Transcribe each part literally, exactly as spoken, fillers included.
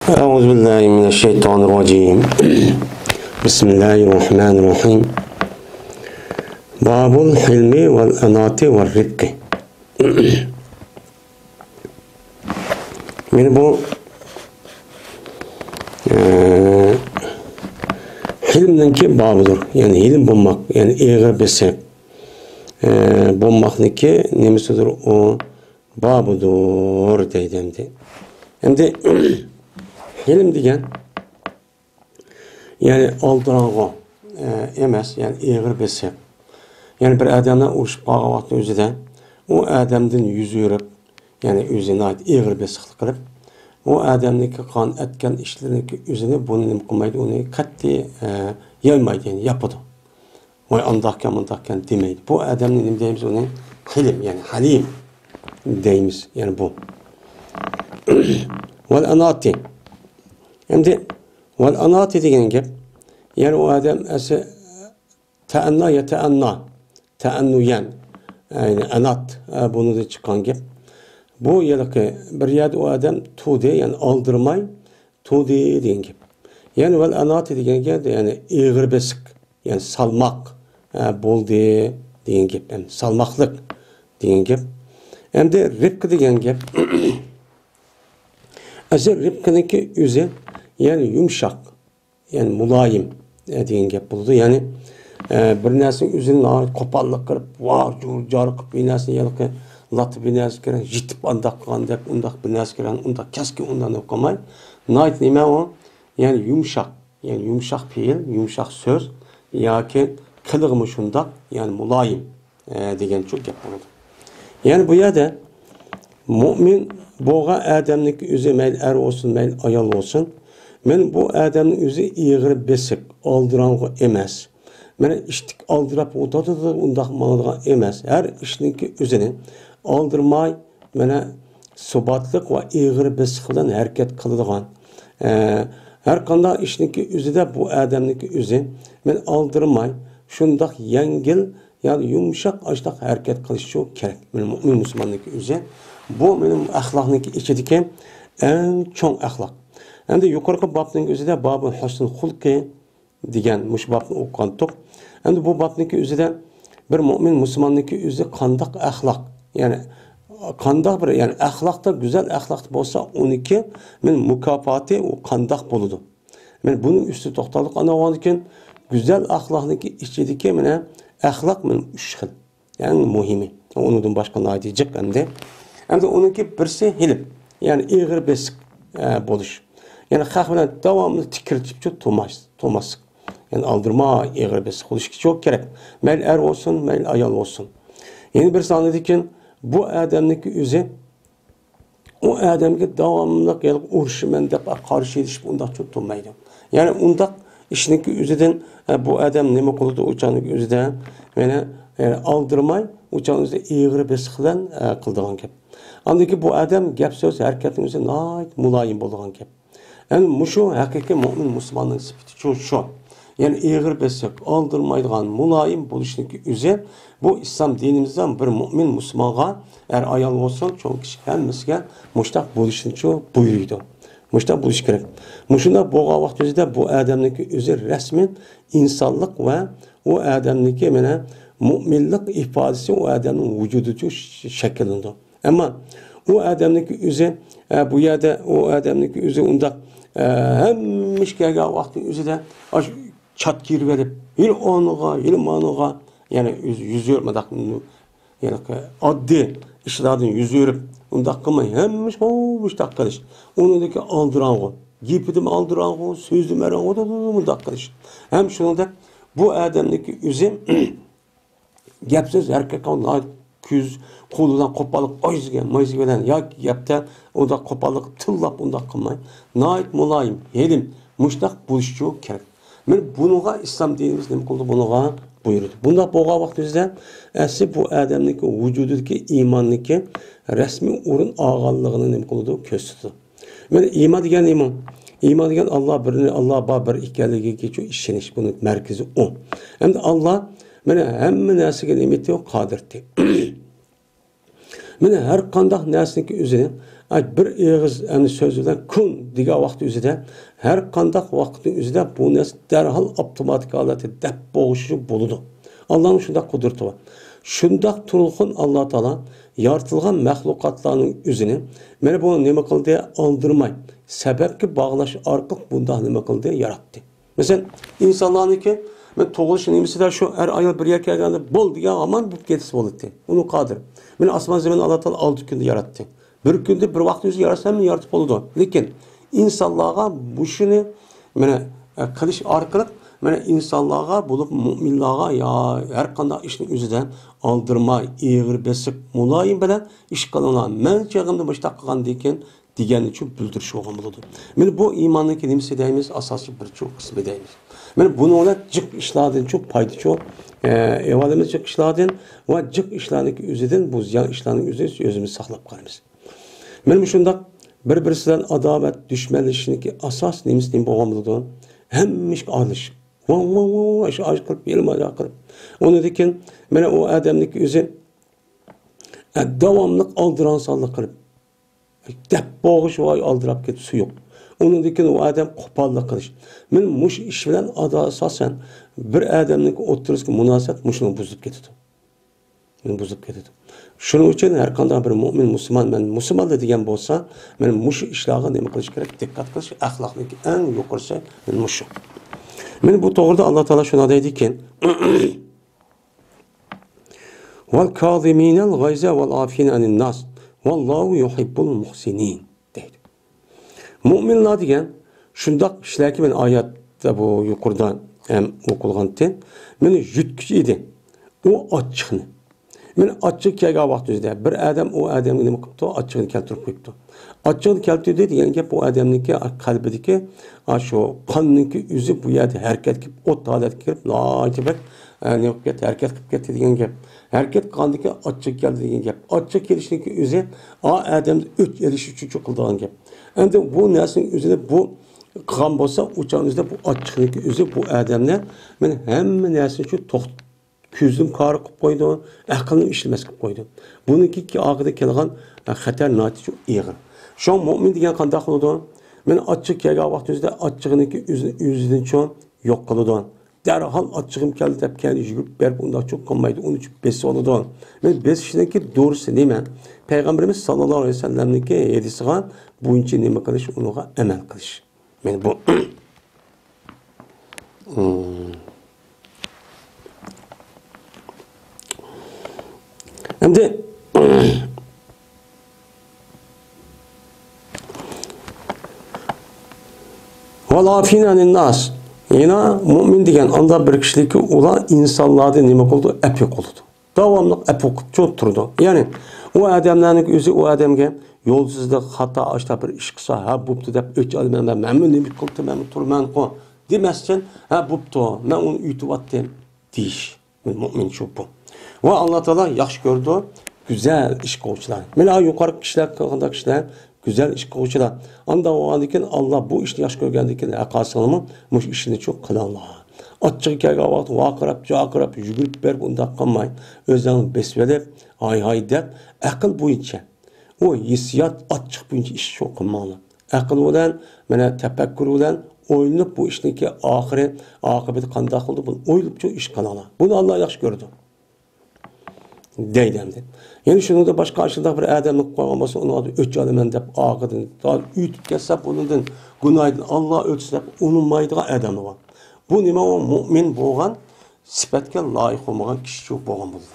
أعوذ بالله من الشيطان الرجيم بسم الله الرحمن الرحيم باب الحلم والأناة والرفق من bu hilmninki babıdır. Yani hilim bulmak, yani eğer besek bulmakniki nemesidir o babıdır deydimdi. Hem de hilim degan yani aldıranğı e, emas, yani eğer besek. Yani bir adamdan urushib qolgan vaqtning o'zida u odamdan yuz yurib, yani o'zini eğer besiklik qilib, o adamniki qon etgan ishlariniki o'zini buni nima qilmaydi, uni qat'iy e, yaymaydi, yani yapadi. Voy andaqkan mundaqkan demaydi. Bu odamni nima deymiz, uni hilim, yani halim deymiz, yani bu. Vel anati. Endi vel anati degan gap, yani o adam asa ta'anna ya ta'anna, ta'annuyan, yani anat bunu da chiqqan gap. Bu yilqi bir yerda o adam tudi, yani aldırmay tudi degan gap. Yani vel anati degan gap, yani eğir besik, yani salmaq bo'ldi degan gap, yani salmaqlik degan gap. Endi rifq degan gap Azir rifqiniki o'zi, yani yumshoq, yani muloyim degan gap bo'ladi. Yani e, bir narsaning o'zini qo'pollik qilib, voh, jor qilib bir narsani yilqi latib bir narsa kerak, yitib andaq qilgan deb, undaq bir narsa kerak, undaq kaskin undan o'qimay, nayt nima u? Yani yumshoq, yani yumshoq fe'l, yumshoq so'z yoki qilig'imi shundaq, yani muloyim e, degan shu gap bo'ladi. Yani bu yerda mu'min bo'lgan odamniki o'zi mayli er olsun, mayli ayol olsun, men bu odamning o'zi eğir besik, aldıranğı emas. Mana ishtik aldırab o'tadi, undaq ma'noda emas. Har ishniki o'zini aldırmay, mana subatlik va eğir besik bilan harakat qiladigan. E, har qanday ishniki o'zida bu odamniki o'zi men aldırmay, shundaq yengil, yani yumshoq ashtaq harakat qilishi kerak. Men mu'min musulmonniki o'zi bu benim ahlakniki içideki en çok ahlak. Hem de yukarı babның özüde babı husnul hulki degan muş babni o'qigandik. Hem de bu babniki özüde bir mümin Müslümanniki özü qandaq ahlak. Yani qandaq bir, yani ahlakta güzel ahlak bolsa oniki men mukafati o qandaq boludu. Men bunun üstü to'xtalib anavandikin güzel ahlakniki içideki mene ahlak men üç xil. Yani muhimi. Onundan başka ne diyecek hem de Hem de onunki birisi hilim, yani eğir besik e, buluş. Yani hak bilen devamlı tikirtip çok tomasık. Yani aldırma eğir besik buluş ki çok gerek. Meyl er olsun, meyl ayal olsun. Yani birisi anladı ki bu adamdaki özü, o adamki devamlı gelip uğraşımen de karşı edişip ondan çok tomaydı. Yani ondan işindeki özüden e, bu adam ne mi kuludu uçağındaki özüden yani, yani aldırmay uçağınızda eğir besiklen e, kıldığın gibi. Andaki bu adam gap söz hareketinin özü nayt mulayim bo'lgan gap. Yani muşu haqiqiy mu'min musulmonning sifati şu şu. Yani eğir besik, aldırmaydigan mulayim bo'lishning özü bu İslam dinimizden bir mu'min musulmonga er ayol olsun, çoğu kişi hammasiga mushtaq bo'lishni şu buyuruydu. Mushtaq bo'lish kerak. Mushunda bo'lgan vaqt o'zida bu odamniki o'zi rasmen insonlik va u odamniki mana mu'minlik ifodasi u odamning vujudida shakllandi. Ama o adamniki özü e, bu yerde o adamniki özü unda e, hemmiş gelgen vakti özü de çat gir verip il onuğa, il manuğa, yani yüz yormadak yani addi işlerden yüz yorip unda kımay hemmiş hoş takkaliş. Onundaki aldıranğı, gipidim aldıranğı, sözüm eranğı da da takkaliş. Hem şunu da bu adamniki özü gapsiz erkek onlar küz qo'lidan qo'pollik oyizgan moyizgan yoki gapda unda qo'pollik tillab unda qilmay nayt muloyim yelim mushtaq bo'lishi kerak. Men bunuga islom dinimiz nima qildi, bunuga buyurdi. Bunda bo'lgan vaqtimizda asli bu odamniki vujudidagi iymonniki rasmiy o'rin olganligini nima qildi, ko'rsatdi. Men iymon degan nima? Iymon degan Alloh birini, Alloh bor bir ekanligiga ishonish, buni markazi u. Endi Alloh mana hamma narsaga nima etdi, qodirdi. Mana har qanday narsaniki o'zini bir eg'iz endi so'z bilan kun degan vaqt o'zida har qanday vaqtning o'zida bu narsa darhol avtomatik holatda dab bo'g'ishi bo'ladi. Allohning shunday qudrati bor. Shundoq turg'un Alloh taolo yaratilgan mahluqotlarning o'zini mana bu nima qildi oldirmay sababga bog'lash orqali bunday nima qildi yaratdi. Masalan, insonlarniki men tug'ilish nimasida shu er ayol bir yerga kelganda bo'l degan aman bu ketisi bo'ladi. Uni qodir. Meni osmon zamin Alloh taolo olti kunda yaratdi. Bir kunda bir vaqt o'zi yaratsa yaratib bo'ladi. Lekin insonlarga bu shuni mana qilish orqali mana insonlarga bo'lib mu'minlarga ya har qanday ishning o'zidan oldirmay, eg'ir besiq, muloyim bilan ish qilinglar. Men cheg'imda boshqa qilgandan keyin deganni uchun bildirish bo'lgan bo'ladi. Mana bu iymonning nimasi deymiz? Asosiy bir cho'q qismi deymiz. Mana buning jiq ishlardan çok payda çok evalimiz jiq ishlardan va jiq ishlarning o'zidan bu ziyon ishlarning o'zini o'zimiz saqlab qolamiz. Mana shundaq bir-birisidan adovat, dushmanlashishniki asos nimasi deb bo'lgan bo'ladi. Hammish olish. Va va va shu ash qilib yelmada qilib. Undan keyin mana u odamning o'zi davomli oldiransallik qilib deb bo'g'ish va oldirab ketib suyuq. Onun dikin o adam qo'pollik qilish. Men mush ish bilan asosan bir odamning o'ttirishga munosabat mushuni buzib ketadi. Meni buzib ketadi. Shuning uchun har qanday bir mu'min musulmon men musulmon degan bo'lsa, men mush ishlarga nima qilish kerak? Diqqat qilish, axloqning eng yuqorisi men mush. Men bu to'g'rida Alloh taolo shuna deydi-ki: "Val kaziminal g'ayza val afina anin nas, vallohu yuhibbul muhsinin." deydi. Mu'minlar degan shundoq ishlarki men oyatda bu yuqoridan ham o'qilganda meni yutkuch edi. U ochiqni. Men ochiq kelgan vaqtida bir odam u odamga nima qilibdi? Ochiqni keltirib qo'yibdi. Ochiqni keltirdi degan gap bu odamniki qalbidagi shu qonniki o'zi bu yerda harakat qilib, o't holatga kirib, lojibat nima qilib ketdi, harakat qilib ketdi degan gap. Harakat qilgandiki ochiq keldi degan gap. Ochiq kelishniki o'zi o odamni o'ch elish uchun qildigan gap. Endi bu narsaning o'zida bu qilgan bo'lsa, o'changizda bu ochiqniki o'zi bu odamlar men hamma narsani shu to'xtatib ko'zim qori qilib qo'ydi, aqlni ishlamas qilib qo'ydi. Buniki oxirida kelgan xatar natija ig'ir. Shu mu'min degan qanday qiladi? Men ochiq kelgan vaqtimizda ochiqniki o'zidan cho'ng yo'q qiladi. Darhol ochiqim keldi deb kendi yugurib berib undan cho'q qilmaydi, uni uchun besib oladi. Men besishniki doğrusu nima? Payg'ambarimiz sallallohu alayhi vasallamniki hadisiga buncha nima qilish, unga amal qilish. Men bu Endi Valafinanin nas. Yine mu'min degan anda bir kişiliki ular insanlarda nima qildi? Apik qildi. Davomli apik çok turdi. Yani o adamlarning o'zi o adamga yo'lsizlik, xato, ashta bir ish qilsa, ha bo'pti deb o'ch olmayman, men nima qildim, men turman qo demasdan, ha bo'pti, men uni uyutyaptim deyish. Mu'min shu bu. Va Alloh taolo yaxshi ko'rdi, güzel ish qiluvchilar. Mana yuqori kishilar qilganda kishilar güzel ish qiluvchilar. Anda o'g'andikin Allah bu ishni yaxshi ko'rgandikin aqasilmi, mush ishni cho'q qilanlar. Ochiq kelgan vaqt vaqirab, jaqirab, yugurib berib unda qolmay, o'zlarini besvelib, hay hay deb aql bo'yicha o hissiyat ochiq bo'yicha ish cho'q qilmoqlar. Aql bilan, mana tafakkur bilan o'ylanib bu ishniki oxiri, oqibati qanday qildi buni o'ylab cho'q ish qilanlar. Buni Alloh yaxshi ko'rdi. Deydi. Yani şunu da başka aşırıda bir adamlık koyulması onu adı öç alamen dep ağıdın. Daha ütüp kessep onundan günaydın Allah ötsep onun maydığa adamı var. Bu nime o mümin boğan sipetke layık olmayan kişi çok boğan buldu.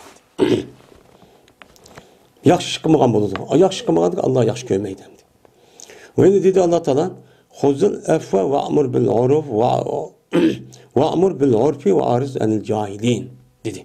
Yakşı çıkmayan buldu. Yakşı çıkmayan Allah yakşı görmeydi. Ve ne dedi Allah Teala? Huzul efve ve amur bil uruf ve amur bil urfi ve ariz enil cahilin dedi.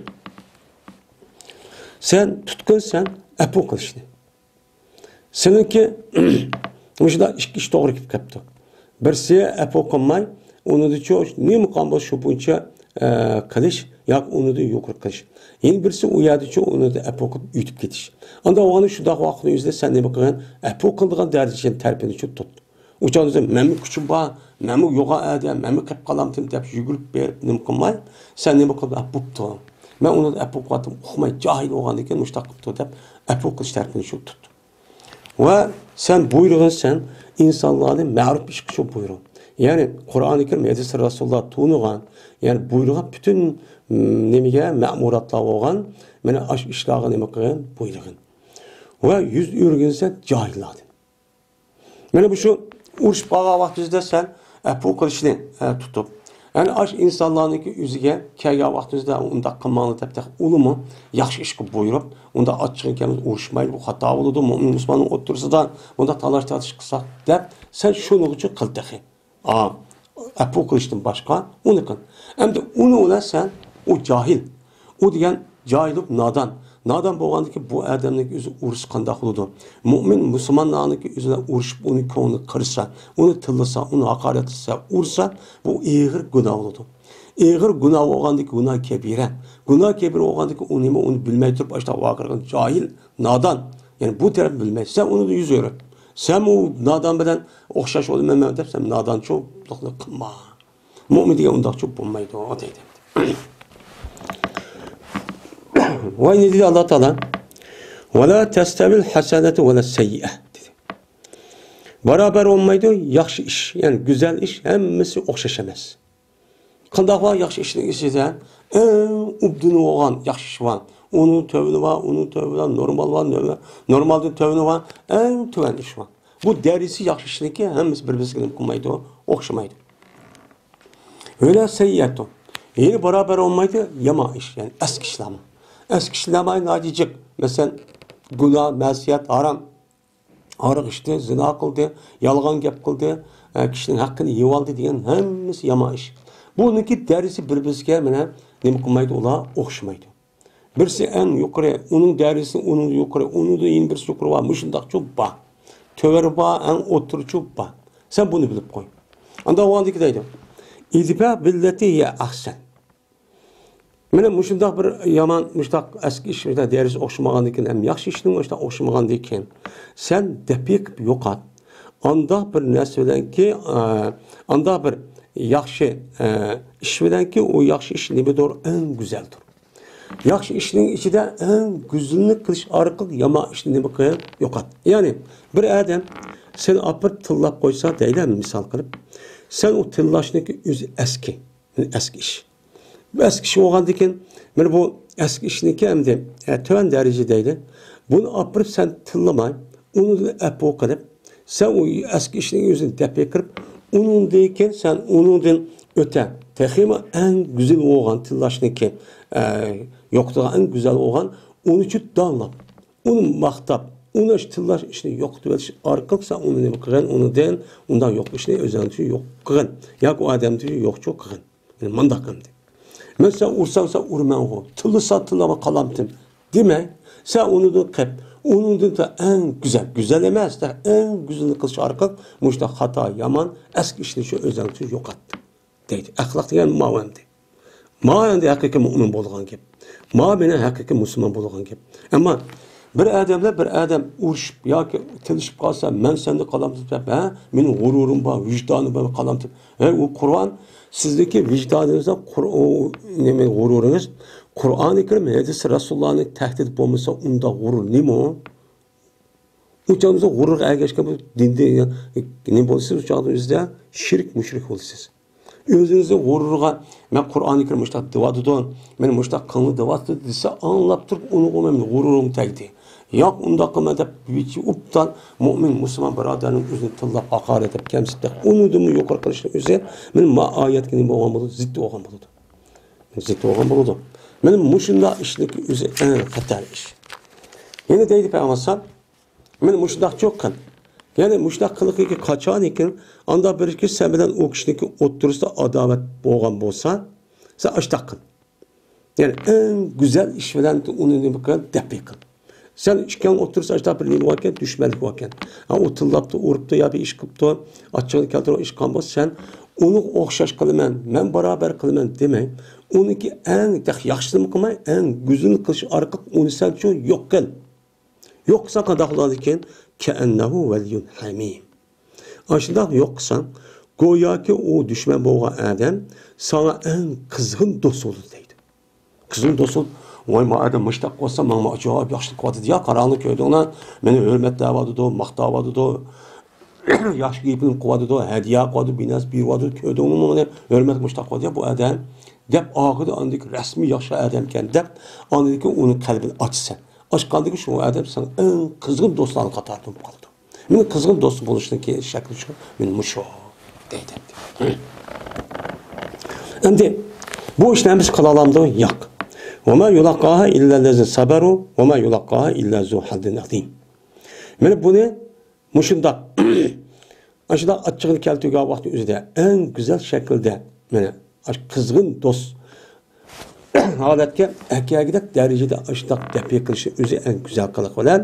Sen tutkun sen apu qilishni. Seninki mujda ish ish to'g'ri kelib qapti. Birsi apu qilmay, uni da cho'sh nima qon bo'l shu bo'yicha qilish yoki uni da yuqori qilish. Endi birsi u yerda cho uni da apu qilib yutib ketish. Unda o'g'ani shu daq vaqtda o'zida sen nima qilgan? Apu qildigan darajadan tarpini cho tut. O'chanda men kuchim bor, men yo'g'a adam, men qilib qolamdim deb yugurib berib nima qilmay, sen nima qilib apupti. Ben onu da apuk vatim, uxmay, cahil oğandı ki, müştak qıptı deb, apuk qilish tarafini şu tuttu. Ve sen buyruğun sen insanların ma'ruf iş kışı buyruğun. Yani Kur'an-ı Kerim Hadis Resulullah tuğnuğan, yani buyruğa bütün nemige ma'muratlar olgan, mana aş işlağı neme kılgan buyruğun. Ve yüz ürgünse cahilladın. Mana bu şu uruş bağa vaxtında sen bu kılışını e, tutup, yani aş insanların ki yüzüge kaya vaxtında onda kılmanı tepte ulumu yaxşı iş kılıp buyurup, onda açık ikimiz uruşmaydı, bu hata oldu, mümin Müslümanın otursa da onda talaş tartış kısa dep, sen şunu için kıl dehi. Aa, bu kılıştın başka, onu kıl. Hem de onu olan sen, o cahil. O diyen cahilip nadan. Nadan boğandaki bu adamdaki yüzü uruş kandak oldu. Mümin Müslümanlarındaki yüzüne uruşup onu konu kırsa, onu tıllısa, onu hakaret etse, ursa bu ağır günah oldu. Ağır günah olgandaki günah kebire. Günah kebire olgandaki onu onu bilmeyi tutup başta vakırgan cahil, nadan. Yani bu taraf bilmez. Sen onu da yüz öğret. Sen o nadan beden okşaş oldu memem deyip sen nadan çok kılma. Mümin diye ondan çok bulmaydı o deydi. Ve ne dedi Allah Teala? وَلَا تَسْتَوِي الْحَسَنَةُ وَلَا السَّيِّئَةُ dedi. Beraber olmaydı yaxşı iş, yani güzel iş hemmesi okşaşamaz. Qandaq var yaxşı işin içinden en ubdunu olan yaxşı iş var. Onun tövünü var, onun tövünü var, normal var, normalde tövünü var, en tüven iş var. Bu derisi yaxşı işin ki hemmesi birbirine kılmaydı, okşamaydı. Öyle seyyiyet o. Yeni beraber olmaydı yama iş, yani eski işlama. Eski işlemeyi nadicik. Mesela günah, mesiyet, haram. Arık işte, zina kıldı, yalgan gep kıldı, e, kişinin hakkını yivaldı diyen hemmesi yama iş. Bununki derisi birbirine mene ne kılmaydı ola okşamaydı. Birisi en yukarı, onun derisi onun yukarı, onun da yeni birisi yukarı var. Müşündak çok bağ. Töver bağ, en otur çok bağ. Sen bunu bilip koy. Anda o andaki deydi. İdbe billeti ye ahsen. Mene müşündak bir yaman, müşündak eski iş, müşündak derisi okşamagan diken, hem yaxşı işinin müşündak okşamagan diken, sen depik yokat. Anda bir nesveden ki, anda bir yaxşı iş bilen ki, o yaxşı iş nebe doğru en güzeldir. Yaxşı işinin içinde en güzelini kılış arıqlık yama işini nebe kıyan yokat. Yani bir adam sen apır tıllap koysa değil mi misal kılıp, sen o tıllaşındaki yüzü eski, eski iş. Bu eski iş olgan diken, ben bu eski işinki hem de e, töven derecedeydi. Bunu apırıp sen tıllamay, onu da epo kılıp, sen o eski işinin yüzünü tepeye kırıp, onun deyken sen onun öte, tehime en güzel olgan tıllaşındaki e, yoktu en güzel olgan, onu için dağılap, onu mahtap, onu tıllaş işini yoktu, arkalıksa onu ne bakıran, onu den, ondan yok işini özellikle yok kıran. Ya o adam diyor yok çok kıran. Yani mandakım diyor. Mesela ursansa urmen o, tıllısa tıllama kalamtım. Demek, sen onu da kep, onun da en güzel, güzel emez de en güzel kılış arka, muşta hata, yaman, eski işini şu özellikle yok attı. Deydi. Ahlak diyen mağendi. Mağendi hakiki mümin bolğan gibi. Mağendi hakiki Müslüman bolğan gibi. Ama bir adamla bir adam uruşup, ya ki tilişip kalsa, ben sende kalamtım, ha, benim gururum var, vicdanım var, kalamtım. He, o Kur'an, sizdeki vicdanınızda ne gururunuz, Kur'an-ı Kerim hadis Resulullah'ın tehdit olmasa onda gurur ne mi? Uçağınızda gurur ergeçken bu dinde ne bolsunuz uçağınızda şirk müşrik olursunuz. Özünüzde gururga ben Kur'an-ı Kerim müştak devadıdan, ben müştak kanlı devadı dese anlap durup onu koymayın gururum tekdi. Yok onda kımada bir uptan mümin Müslüman biraderinin özünü tıllap hakaret edip kemsitlik onu da mı yok arkadaşlar özü benim ma ayet gibi olgan buludu ziddi olgan buludu. Ziddi olgan buludu. Benim muşunda işlik özü en hatar iş. Yine deydi Peygamber benim muşdak çok kan. Yani muşdak kılıkı ki kaçan iken anda bir iki sebeden o kişideki oturursa adalet boğan bolsa sen açtak kıl. Yani en güzel iş veren onu ne bakar depi kıl. Sen işken otursa açta bir neyim varken düşmelik varken. Ha o tıllaptı, uruptu ya bir iş kıptı, açığını keltir o iş kalmaz. Sen onu okşaş kılmen, ben beraber kılmen demeyin. Onunki en yaxşılığını kılmay, en güzelini kılış arka onu sen çok yok kıl. Yoksa kadaklar iken keennehu veliyun hamim. Aşında yoksan goya ki o düşman boğa adam sana en kızgın dost olur deydi. Kızgın dost olur. voy ma adam mushtaq bo'lsa menga ajoyib yaxshilik qilyapti ya qarangliq ko'ydinglar meni hurmatlayapti maqtayapti yaxshi gapini qilyapti hadiya qilyapti binas beryapti ko'ydingmi meni hurmat mushtaq qilyapti bu adam deb og'ida andik rasmiy yaxshi adam ekan deb andik uni qalbini ochsa ochqandagi shu adam sen eng qizg'in do'stlarni qatorida bo'lib qoldi meni qizg'in do'st bo'lishning shakli shu men musho deydi endi bu ishni biz qila olamizmi yo'q وما يلقاها إلا الذين صبروا وما يلقاها إلا ذو حظ عظيم. Mana buni mushundaq ashundoq achchig'ini keltirgan vaqt o'zida eng go'zal shaklda mana qizg'in do'st holatga akagidek darajada ashundoq dafiy qilishi o'zi eng go'zal qiliq bilan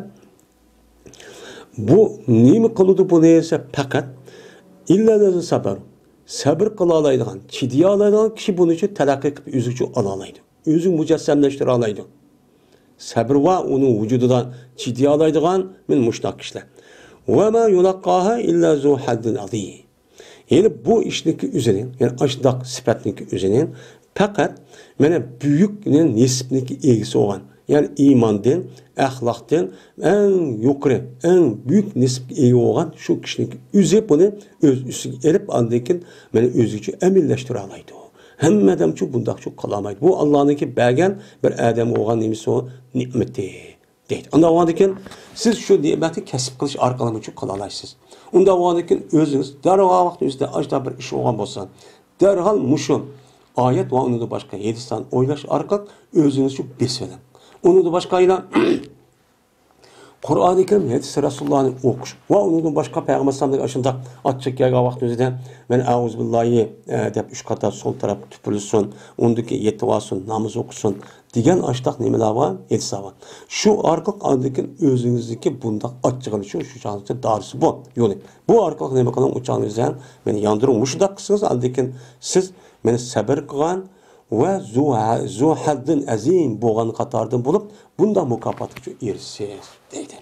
bu nima qiladi buni esa faqat illa allazi sabr sabr qila oladigan chidiy oladigan kishi buni uchun talaqqiy qilib o'zi uchun ola oladi o'zini mujassamlashtira oladi sabr va uning vujudidan chidiy oladigan men mushtaq kishilar va ma yulaqqaha illa zu haddin azim. Yani bu işniki üzerine, yani aşdak sifatniki üzerine fakat mana büyük nisbniki egisi olan, yani imandan, ahlaktan en yukarı, en büyük nisb egi olan şu kişinin üzü bunu öz üstüne erip andayken mana özücü emilleştire alaydı. Hem adam şu bundak çok kalamaydı. Bu Allah'ınki belgen bir adam olan nimesi o nimeti. Deydi. Onda oğandikin siz şu nimeti kesip kılış arkalama çok kalalaysınız. Onda oğandikin özünüz derhal vakti üstte açta bir iş olan bolsan derhal muşun ayet ve onu da başka yedistan oylaş arkak özünüz çok besveden. Onu da başka ile Kur'an-ı Kerim hadis Resulullah'ın okuş. Ve onu da başka Peygamber sallallahu aleyhi ve sellem açık yerga vakti üzerinde ben Euzbillahi dep üç kata sol taraf tüpürülsün, ondaki yetivasun, namaz okusun diyen açtak nimeler var, hadis var. Şu arkalık andikin özünüzdeki bundak açıklığı için şu şanslı darısı bu. Yolu. Bu arkalık nime kalan uçağınızdan beni yandırılmış da kısınız andikin siz beni sabır kılan ve zu haddin azim boğanı katardan bulup bunda mukafat için erişsiz deydi.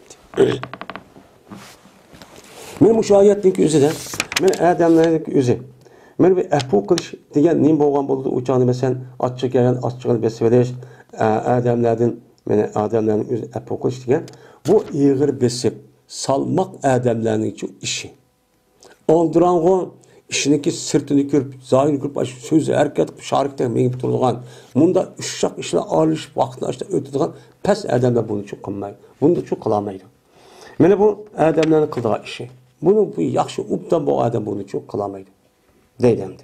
Men bu ayetdeki üzüden, men adamlardaki üzü. Men bir ahfu qilish degan nim bo'lgan bo'ldi. Uçağını mesela açık yagan açıqını besverish, adamlardan, men adamlarning o'zi ahfu qilish degan bu ig'ir besib salmaq adamlarning ishi. Oldirango işiniki sırtını görüp, zahini görüp, sözü hareket şarkıda mengip turduğun, bunda uşak işler alış vaktini açta ötüdüğün pes adamlar bunu çok kılmaydı. Bunu da çok kılamaydı. Mene bu adamların kıldığı işi. Bunu bu yaxşı uptan bu adam bunu çok kılamaydı. Deydemdi.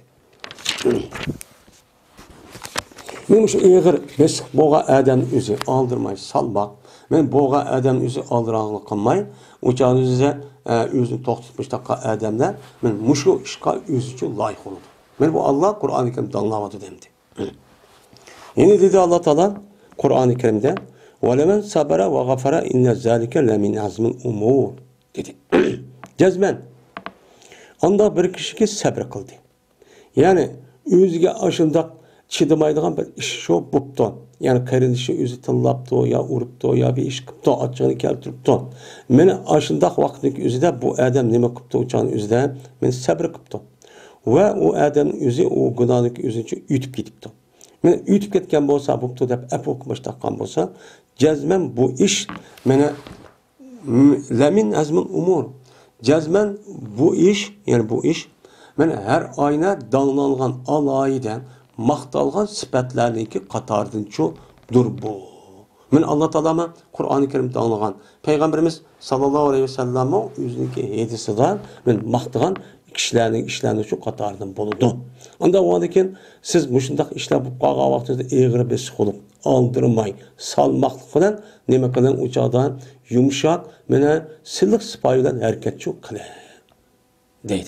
Men şu eğer biz boğa adam üzü aldırmayı salmak, men boğa adam üzü aldırağını kılmayı, uçağın üzüze özünü toxtutmuş dakika adamlar, men muşu işqa özü için layık oldu. Men bu Allah Kur'an-ı Kerim danlamadı demdi. Yine dedi Allah Teala Kur'an-ı Kerim'de وَلَمَنْ صَبَرَ وَغَفَرَ اِنَّ ذَٰلِكَ لَمِنْ عَزْمِ الْاُمُورِ dedi. Cezmen. Onda bir kişi ki sabır kıldı. Yani özüge aşındak çıdımaydıgan bir iş şu bupton. Yani karınışı özü tillaptı ya uruptu ya bir iş kıptı açığını keltiripti. Meni aşındak vaktindeki özüde bu adam nime kıptı uçağın özüde men sabır kıptı. Ve o adamın özü o günahındaki özü için ütüp gidipti. Men ütüp ketken bolsa buptu dep ep okumuş takkan bolsa cezmen bu iş mene lemin azmın umur. Cezmen bu iş yani bu iş mene her ayna danlangan alayiden maqtalgan sifatlarniki qatardan ço dur bu. Men Allah Teala'ma Kur'an-ı Kerim danlagan Peygamberimiz sallallahu aleyhi ve sellem'e özüneki hadisidan men maqtagan kişilerning işlerini şu qatardan boludu. Onda oğandikin siz muşundaq işler bu qağa vaqtida eğri bes qolup aldırmay salmaqlık bilan nima qilan uçağdan yumuşak mene silliq sipoy bilan harakat çok qila deydi.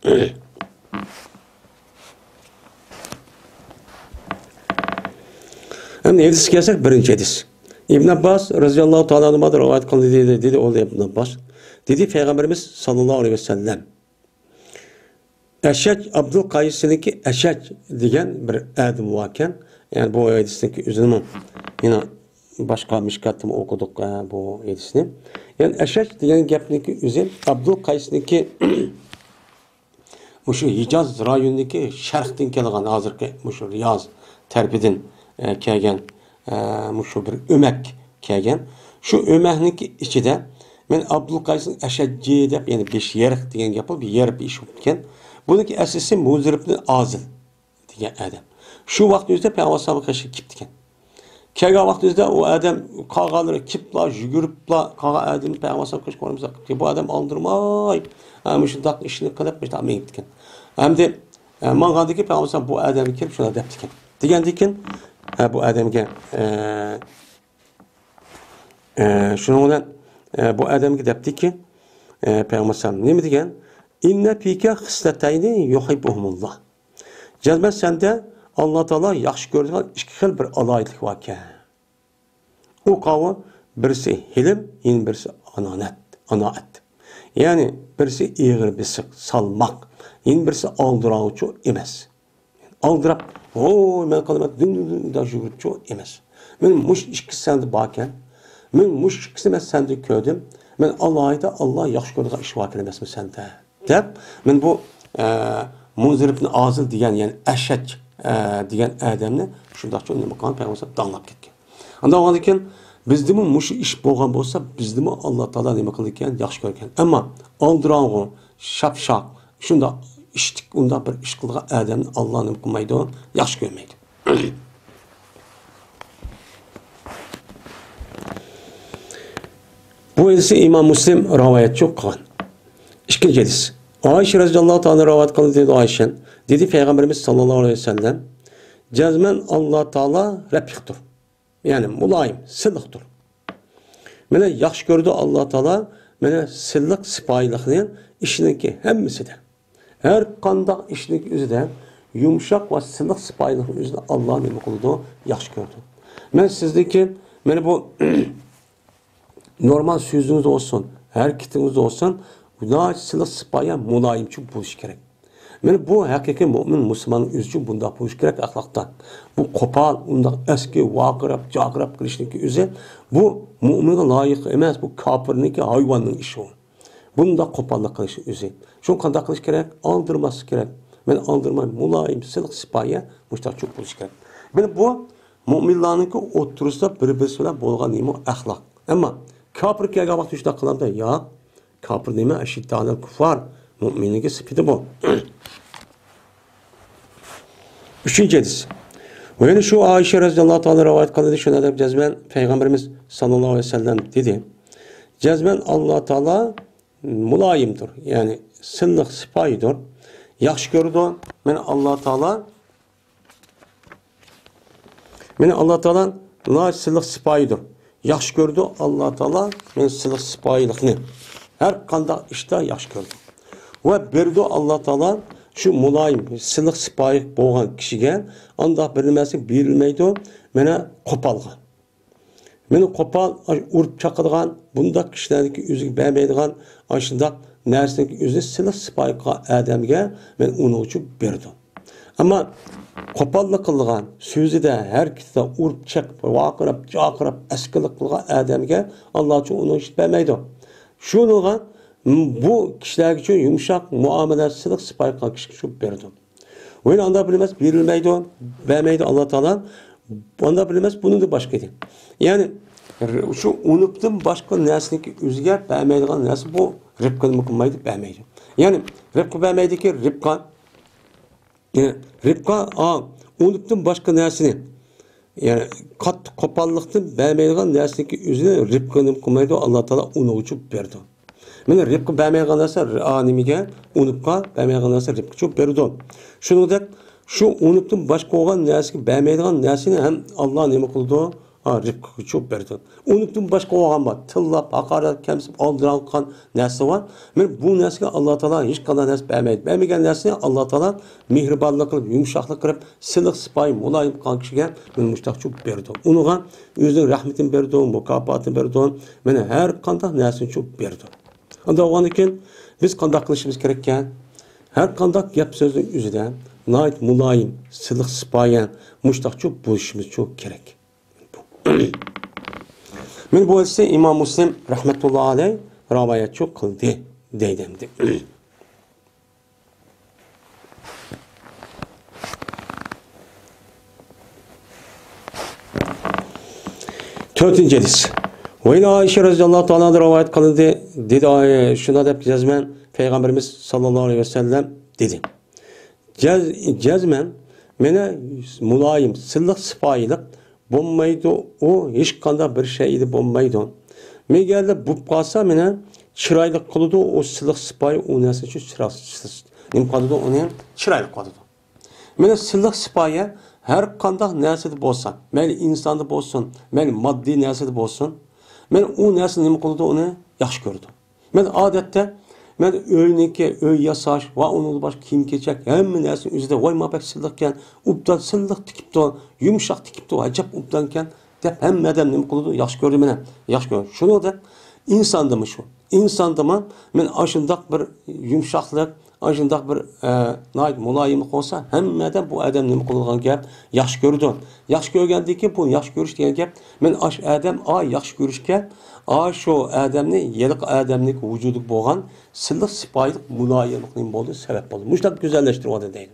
Hem hadis kelsak birinchi hadis. İbn Abbas radhiyallohu ta'ala anhu rivoyat qildi dedi, dedi o İbn Abbas. Dedi Peygamberimiz sallallahu aleyhi ve sellem Eşeç Abdülkays'ınki Eşeç degan bir adam varken yani bu hadisdeki üzülümün yine başka mişkatımı okuduk bu hadisini. Yani Eşeç degan gapniki üzül Abdülkays'ınki şu Hicaz rayonundaki Şərqdən kelgan hazırki şu Riyaz tərpidin kelgan şu bir ömek kelgan. Şu ömekniki ichida men Abdulqays Ashadji deb, ya'ni besh yarq degan gap bor, bir yarq ish o'tgan. Buniki asosi Muzir ibn Azil degan adam. Shu vaqt o'zida Payg'ambar sallallohu alayhi vasallam kelib ketgan. Kelgan vaqtida u adam qolganlari kiplar, yuguriblar, qolgan adam Payg'ambar sallallohu alayhi vasallam qilib, bu adam aldirmay, ana shundaq ishni qilib, işte men ketgan. Hamda mangandiki Payg'ambar sallallohu bu adamga kelib shuna deb ketgan. Degandan keyin bu adamga shuning bilan bu adamga debdiki Payg'ambar sallallohu nima degan? Inna fika xislatayni yuhibbuhumullah. Jazman senda Allah Taala yaxshi ko'radigan ikki xil bir aloyidlik bor ekan. U qavmi birisi hilm, yin birisi anonat, anoat. Ya'ni birisi ig'ir bisiq, salmoq, yin birisi aldirovchi emas. Aldirab, "Voy, men qilaman" ding-ding yuguribchi emas. Men mush ikkisi senda bor ekan. Men mush ikkisini men senda ko'rdim. Men Allohda Allah yaxshi ko'radigan ish bor emasmi senda? Deb, men bu Muzir ibn Azil degan, ya'ni Ashaj degan adamni shundaqcha nima qilgan Payg'ambar danglab ketgan. Undan oldin keyin bizdimi mush ish bo'lgan bo'lsa, bizdimi Alloh taolo nima qildi ekan, yaxshi ko'rgan. Ammo oldirong'u, shapshaq, shunda ishtik unda bir ish qilgan odamni Alloh nima qilmaydi, yaxshi ko'rmaydi. Bu ise İmam Müslim rivayet çok qilgan. İkinci hadis. Ayşe radhiyallohu ta'ala rivayet qildi dedi Ayşe. Dedi Peygamberimiz sallallahu aleyhi ve sellem, cazmen Allah Taala rafiqdir. Yani mulayim, silliqdir. Mene yaxshi ko'rdi Allah Taala, mene silliq sipoyilikni ishiniki hammasida. Her qandaq ishiniki o'zida yumshoq va silliq sipoyilikni o'zida Alloh nima qildi? Yaxshi ko'rdi. Men sizdeki, mene bu normal sözünüz olsun, hareketiniz olsun, bu silliq sipoyi mulayimchi bo'lishi kerak. Men bu haqiqiy mo'min musulmonning o'zi uchun bunday bo'lishi kerak axloqda. Bu qo'pol, unda eski vaqirab, jaqirab qilishniki o'zi bu mo'minga loyiq emas, bu kofirniki, hayvonning ishi. Bunda qo'pollik qilish o'zi. Shuni qanday qilish kerak? Aldirmas kerak. Men aldirmay, muloyim, silliq sipoyi mushtaqchi bo'lishi kerak. Men bu mo'minlarningki o'ttirisida bir-birisi bilan bo'lgan nima axloq. Ammo kofir kelgan vaqt shunday qiladi, yo, kofir nima? Ashittanil kufar. Müminlik sifati bu. Üçüncü hadis. Ve yani şu Ayşe radhiyallahu ta'ala rivayet kıldı şuna da cezmen Peygamberimiz sallallahu aleyhi ve sellem dedi. Cezmen Allah Taala mulayimdir. Yani silliq sipoyidir. Yaxshi ko'rdi. Meni Allah Taala Meni Allah Taala la silliq sipoyidir. Yaxshi ko'rdi Allah Taala men silliq sipoyilikni. Her qanday ishda yaxshi ko'rdi. Ve berdi Allah Taala şu mulayim, silliq sipoyi bo'lgan kishiga anda bir nimasi berilmaydi, meni qo'polgan. Meni qo'pol urib chaqirgan, bunda kishilarniki o'ziga bermaydigan, shunday narsaniki o'zi silliq sipoyi qilgan odamga men uni uchun berdim. Ammo qo'pollik qilgan, so'zida, harakatida urib chaqib, vaqirab, chaqirib, askilik qilgan odamga Alloh uchun uni ish bermaydi. Shuniga bu kişiler için yumuşak muamelesilik sipoyi qilgan kishiga shu berdi. O'yin anda bilmez, berilmaydi, bermaydi Allah Taala. Anda bilmez, bunu da başka edi. Yani şu unuttum başka narsaniki o'ziga bermaydigan narsa bu ribqa nima qilmaydi, bermaydi. Yani ribqa bermaydi ki ribqa yani ribqa a unuttum başka narsani. Yani qattiq qo'pollikdan bermaydigan narsaniki o'ziga ribqa nima qilmaydi, Allah Taala uni uchun berdi. Meni ribqa bermaydigan narsa animiga unutqa bermaydigan narsa ribqa uchun berdi. Shuningdek, shu unutdan boshqa bo'lgan narsaga bermaydigan narsani ham Alloh nima qildi? Ha, ribqa uchun berdi. Unutdan boshqa bo'lgan bor, tillab, haqorat, kamsib oldirilgan narsa bor. Men bu narsaga Alloh taolo hech qanday narsa bermaydi. Bermagan narsani Alloh taolo mehribonlik qilib, yumshoqlik qilib, silliq sipoyi muloyim qilgan kishiga men mushtaqchi berdi. Unga o'zining rahmatini berdi, mukofotini berdi. Meni har qanday narsa uchun berdi. Anda oğanı ki biz qanday qilishimiz kerak ekan? Har qanday gap so'zning o'zida nayt mulayim, silliq sipoyi, mushtaqchi bo'lishimiz çok kerak. Men bu ise İmam Müslim rahmetullahi aleyh rivayet çok qildi deydimdi. Dördüncü hadis. Ve yine Ayşe radıyallahu ta'ala rivayet kılındı. Dedi Ayşe şuna dep cezmen Peygamberimiz sallallahu aleyhi ve sellem dedi. Cez, cezmen mene mulayim, sıllık sipayilik bombaydı o hiç kanda bir şeydi bombaydı. Me geldi bu kalsa mene çıraylık kılıdı o sıllık sipayi o nesi şu çıraylık nim kılıdı onu çıraylık kılıdı. Mene sıllık sipayi her kanda nesi de bolsa, meni insanda bolsun, meni maddi nesi de bolsun, men o nesi nim kılıdı onu yaxşı gördü. Men adette men öyneki, öy yasaş, va onun baş kim keçek, hem nesi üzerinde vay mabek sıllıkken, uptan sıllık tikipti, yumuşak tikipti, acap uptanken, dep hem meden nim kılıdı yaxşı gördü mene, yaxşı gördü. Şunu da insanda mı şu? İnsanda mı men aşındak bir yumuşaklık, aşındak bir e, nayt mulayimlik olsa hemmeden bu adam nima qilgan gap yaxshi ko'rdi. Yaxshi ko'rgandiki bu yaxshi ko'rish degan gap men ash adam a yaxshi ko'rishga a shu adamni yeliq adamlik vujudi bo'lgan silliq sipoylik muloyimlikning bo'ldi sabab bo'ldi. Mushtaq go'zallashtiradi deydi.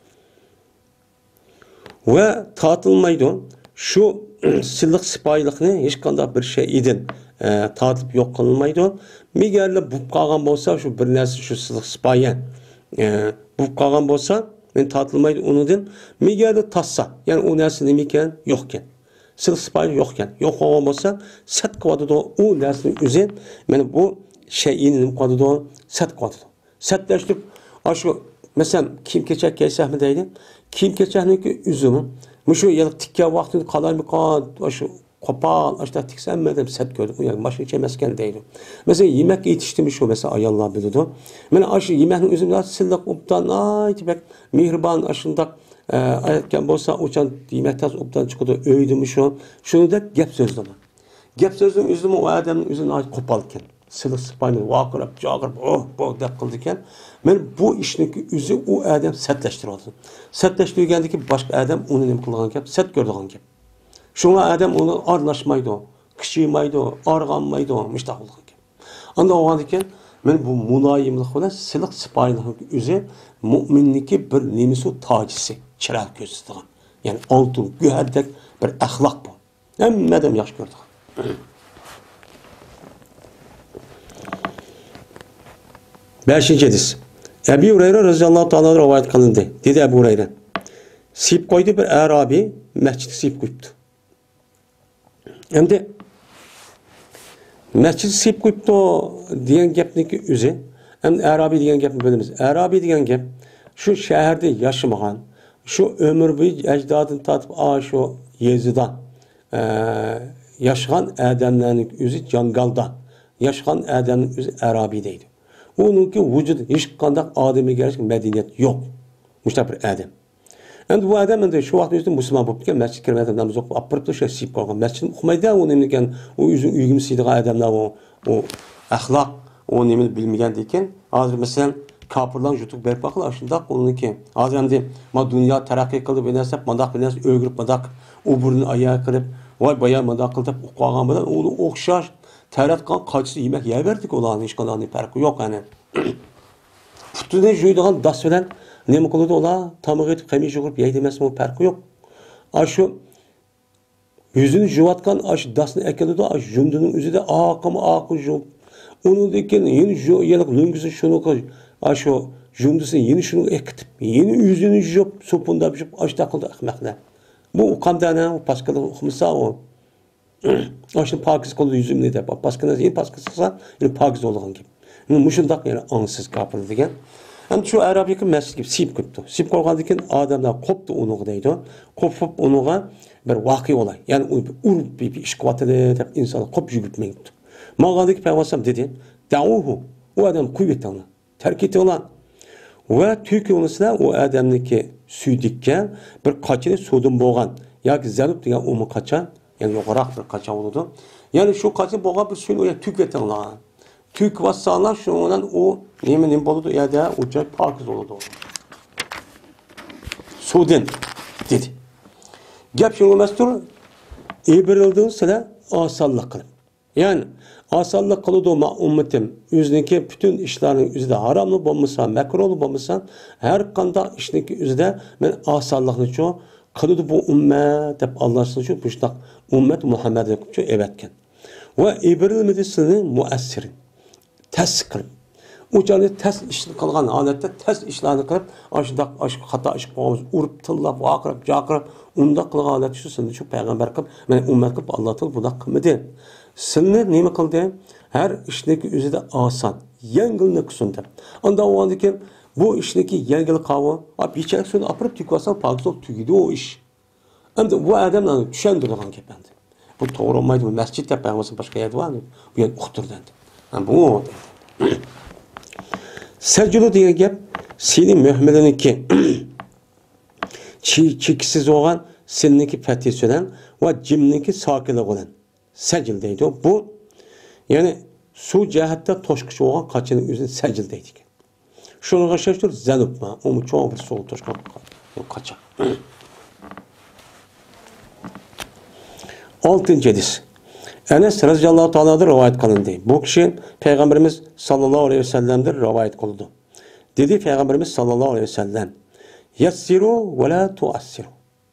Va tatilmaydi. Shu silliq sipoylikni hech qanday bir şey idin e, tatib yo'q qilinmaydi. Megarlar bu qolgan bo'lsa shu bir narsa shu silliq sipoyi e, bu qolgan bo'lsa men tatilmaydi unidan megarda tassa, ya'ni u narsa nima ekan yo'q ekan. Silliq sipoyi yo'q ekan. Yo'q qolgan bo'lsa sat qiladi u narsaning o'zi mana bu shay'ini nima qiladi sat qiladi. Satlashtirib shu masalan kiyim kechak kiysakmi deydi. Kiyim kechakniki uzumi mushu yiliq tikkan vaqtida qalaymi qon shu Kopal, işte tiksenmedim set gördüm. Yani başka içemezken değil. Mesela yemek yetiştirmiş şu mesela ayarlar biliyordu. Ben aşı yemeğin üzümden sildik uptan ay tibek mihriban aşında e, ayetken bolsa uçan yemekten uptan çıkıyordu öydümüş o. Şunu da gep sözlü ama. Gep sözlüğün üzümü o adamın üzümden ay kopalken. Silik sıpayını vakırıp çağırıp oh oh dep kıldıyken. Ben bu işindeki üzü o adam setleştiriyordu. Setleştirgendeki başka adam onun ne kılgan gep set gördüğün gep. Şuna adam onu arlaşmaydı, kışıymaydı, arganmaydı, müştaq oldu. Anda o iken men bu mulayimlik bilan silliq sipoyilik o'zi mu'minniki bir nemisi tacisi, chiroq ko'rsatgan. Ya'ni oltin, go'hardek bir axloq bu. Hammadan yaxshi ko'rdik. beshinchi hadis. Ebu Hurayra radhiyallohu ta'ala rivoyat qilindi. Dedi Ebu Hurayra. Sip qo'ydi bir Arabi, masjid sip qo'yibdi. Endi masjid sip qo'yibdi degan gapniki o'zi, endi Arabi degan gapni bilamiz. Arabi degan gap shu shaharda yashamagan, shu umr bo'yi ajdodini tatib shu yezidan e, yashagan odamlarning o'zi jangalda yashagan odamning o'zi Arabi deydi. Uningki vujudi hech qanday odamga yarashgan madaniyat yo'q. Mushtaq bir odam. Endi bu adam endi shu vaqt o'zida musulmon bo'lib ketgan, masjid kirmaydi, namoz o'qib, apirib turib sip qolgan. Masjid o'qimaydi, u nima ekan, u o'zi uyga siydigan odamlar u, u axloq, u nimani bilmagan ekan. Hozir masalan, kofirlar yutuq berib qo'ylar, shundoq uniki. Hozir endi ma dunyo taraqqiy qildi, bu narsa, mandaq bir narsa o'girib, mandaq u burni oyoq qilib, voy boya mandaq qilib o'qigan bilan uni o'xshash taratgan qochisi yemak yeverdik ularning hech qanday farqi yo'q ana. Putini joydigan das bilan nima qiladi ular? Tamig'i etib qamish yugurib yeydi emasmi, farqi yo'q. Ashu yüzünü juvatgan aş dasni ekeladi, aş junduning o'zida aqim aqim jum. Uningdan yeni yeniq lungisi shuni qo'y. Ashu jundisi yeni shuni ekitib, yeni yüzünü jop sopunda bishib ash taqildi ahmoqlar. Bu qandana, u paskada uqmisa o. Aşın pakiz qildi yüzümni deb, paskana yeni paskiz qilsa, yeni pakiz bo'lgan gap. Mushundaq yana angsiz gapir degan. Hem şu Arabiyki mescid gibi sip koydu. Sip koygandan keyin adamlar koptu onu deydi. Kopup onuğa bir vaki olay. Yani urup bir iş kıvatını dep insanı kop yugurtmayıptı. Mağadaki Peygamber dedi, "Da'uhu." O adam kuvvet ona. Terk etti ona. Ve Türk onusuna o adamniki süydikçe bir kaçını sudun boğan. Ya ki zalıp diye umu kaçan, yani yukarı bir kaçan oldu. Yani şu kaçın boğan bir suyun o tükvetti ona. Türk vassallar şundan o yemenin boludu ya da uca pakiz oldu. Sudin dedi. Gap şunu mestur ibrildiğin sıra asallık kılıp. Yani asallık kılıdı o ummetim yüzündeki bütün işlerin yüzünde haramlı olmasa, mekruhlu olmasa her kanda işindeki yüzünde ben asallıkını çoğu qiladi bu ummat deb Alloh shu bushtoq ummat Muhammadga ko'p evatgan. Va ibrilmidi sizning muassirin. Tasdiq qilib. O'chani tas ishni qilgan holatda tas ishlarni qilib, ashundoq ash xato ish qilib, urib, tillab, vaqirib, jaqirib, unda qilgan holat shu sizni shu payg'ambar qilib, men ummat qilib Alloh taolo buni qilmadi. Sizni nima qildi? Har ishniki o'zida oson, yengilni qilsin deb. Unda o'g'andiki bu ishniki yengil qavo, ab ichak suvni apirib tikvasan, pokizib tugidi o ish. Endi bu odamlarni tushundirgan gap endi. Bu to'g'ri olmaydi, masjidda payg'ambar boshqa yerda var. Bu yer uqtirdi. Bu Secdulu degan gap sening muhmiliniki cheksiz olgan sinniki fatisidan va jimniki sokili bilan sajil deydi. Bu ya'ni suv jihatda toshqichi olgan qachini o'zini sajil deydi. Shunga o'xshashdir zanubma, u cho'g' bir suv toshqan qacha. oltinchi hadis. Enes radhiyallohu ta'aladan rivayet qilindi. Bu kishi Peygamberimiz sallallohu alayhi vasallamdan rivayet qildi. Dedi Peygamberimiz sallallohu alayhi vasallam: "Yassiru ve la tuassiru."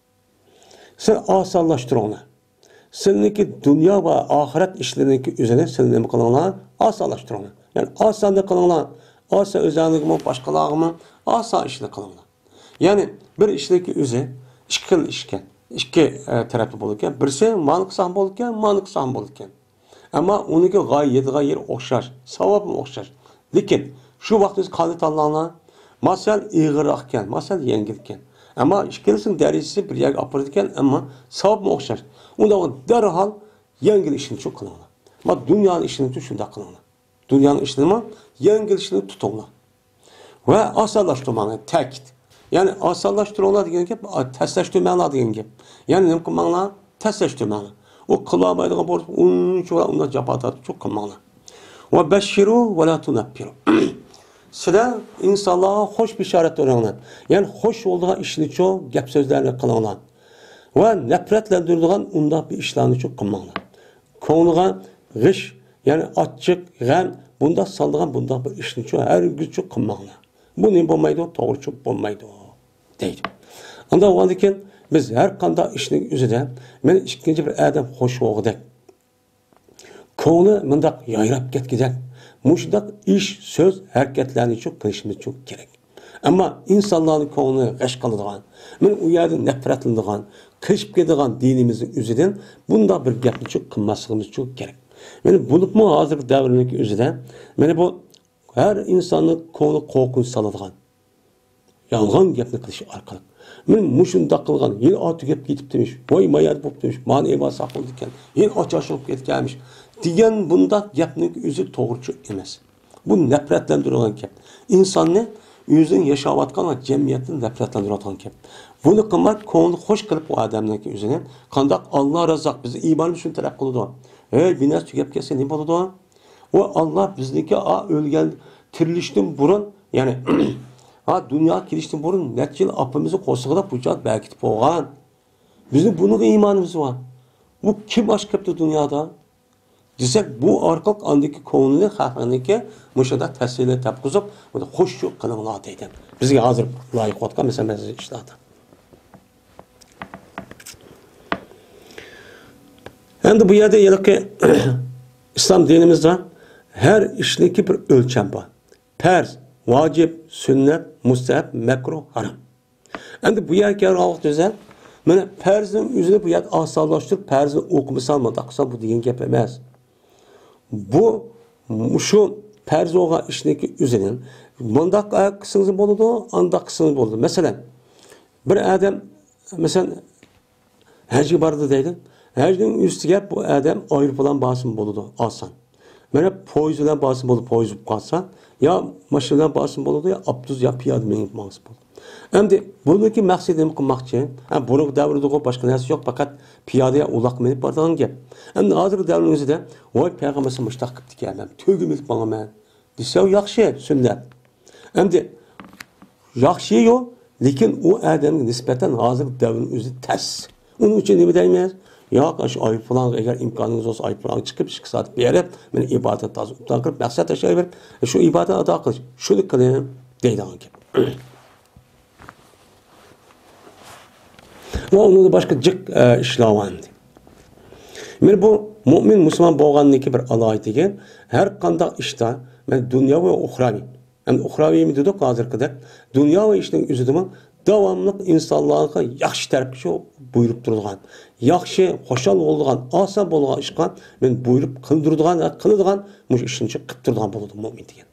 Siz osonlashtiringlar. Sizniki dunyo va oxirat ishlariniki o'zini siz nima qilinglar? Osonlashtiringlar. Ya'ni osonlik qilinglar. Oson o'zingizmi, boshqalargami oson ishni qilinglar. Ya'ni bir ishniki o'zi ikki xil ishga ikki tarafli bo'lar ekan. Birisi ma'ni qilsam bo'lar ekan, ma'ni qilsam bo'lar ekan. Ammo uniki g'oyat g'oyat o'xshash, savob o'xshash. Lekin shu vaqtda qanday tanlanglar? Masal ig'irroq ekan, masal yengil ekan. Ammo ikkilisining darajasi bir yerga olib boradi ekan, ammo savob o'xshash. Unda darhol yengil ishni shu qilinglar. Ma dunyoning ishini shunday qilinglar. Dunyoning ishini yengil ishni tutinglar. Va osonlashtirmanglar, ta'kid. Yani osonlashtiringlar degan gap, tashlashtirmanglar degan gap. Ya'ni nima qilmanglar? Tashlashtirmanglar. O qilolmaydigan bo'lsa, uncha unda japotat çok qilmanglar. Va bashiru va la tunaffiru. Sizlar insonlarga xush bishorat beringlar. Ya'ni xush bo'lgan ishni cho'q, gap so'zlarni qilinglar. Va nafratlantiradigan unda bir ishlarni cho'q qilmanglar. Ko'ngliga g'ish, ya'ni achchiq, g'am bunda soldigan bunda bir ishni cho'q, hargiz cho'q qilmanglar. Bu ne bo'lmaydi, to'g'ri cho'q bo'lmaydi deydi. Unda o'g'andikin biz har qanday ishning o'zida men ikkinchi bir odam xush bo'lg'idek. Ko'ngli mundaq yayrab ketgidek. Mushundaq ish, so'z, harakatlarni cho'q qilishimiz cho'q kerak. Ammo insonlarning ko'nglini g'ash qiladigan, men u yerda nafratlanadigan, qilib ketadigan dinimizning o'zidan bunda bir gapni cho'q qilmasligimiz cho'q kerak. Meni bo'libmi hozir davrning o'zida meni bu her insanın ko'ngli qo'rqinch soladigan yolg'on gapni qilish orqali men mushunda qilgan yil oti gap ketib demiş, voy mayat bo'lib demiş, mani evasa qildi ekan, yil ochashib ketganmish degan bunda gapning o'zi to'g'ri emas. Bu nafratlantiradigan gap. İnsonni o'zini yashayotgan jamiyatdan nafratlantiradigan gap. Buni qilmak ko'ngli xush qilib o odamning o'zini qandoq Alloh razzoq bizni iymonni shuni talab qiladi. Ey binas tugab kelsa nima bo'ladi? O Allah bizniki a ölgen tirilishten burun yani ha dünya kirişten burun neçe yıl apımızı koşuğda bucak belki boğan. Bizim bunun imanımız var. Bu kim aşk yaptı dünyada? Desek bu arkalık andaki konunu halkındaki müşahede tesirle tepkizip bu da hoşçuk kılınlar deydim. Bizge hazır layık otkan mesela mesaj işlerdi. Hem de bu yerde yılki İslam dinimizde her işteki bir ölçem var. Farz, vacip, sünnet, mustahab, mekruh, haram. Endi bu yerga ravq düzen, mana farzning o'zini bu yer osonlashtirib, farzni o'qimasan, maqsad bu degan gap emas. Bu shu farz bo'lgan ishniki o'zining bundaq qilsangiz bo'ladi, andaq qilsangiz bo'ladi. Masalan, bir odam masalan hajga bordi deydi. Hajning ustiga bu odam aeroplan bosim bo'ladi, oson. Mana poyez bilan bosim bo'lib, poyez qolsa, ya mashina bilan bosim bo'ladi, ya avtobus ya piyoda minib bosim bo'ladi. Endi buniki maqsadi nima qilmoqchi? Ha, buni davrida boshqa narsa yo'q, faqat piyoda uloq minib boradigan gap. Endi hozirgi davrning o'zida voy payg'ambar mushtaq qilibdi ekan, to'g'imilib bo'laman. Desa yaxshi, sunnat. Endi yaxshi yo'q, lekin u odamga nisbatan hozir davrning o'zi tas. Uning uchun nima deymiz? Yok, şu ayıp falan eğer imkanınız olsa ayıp falan çıkıp çıkıp saat bir yere beni ibadet tazı utanıp maksat aşağı verip şu ibadet ada kılıç şunu kılayım deydi hangi. O onu da başka cık e, işlavandı. Men bu mümin Müslüman bolğandaki bir alayetiga her qanday ishda men dunyo va uxraviy. Hem uxraviy mi dedik hozirgidek dunyo va ishning o'zida davomli insonlarga yaxshi tarafga buyurib turadigan, yaxshi xo'shal bo'ladigan, oson bo'lgan ishqa men buyurib qildiradigan, qiladigan mush ishni qilib turadigan bo'ladi mümin degan.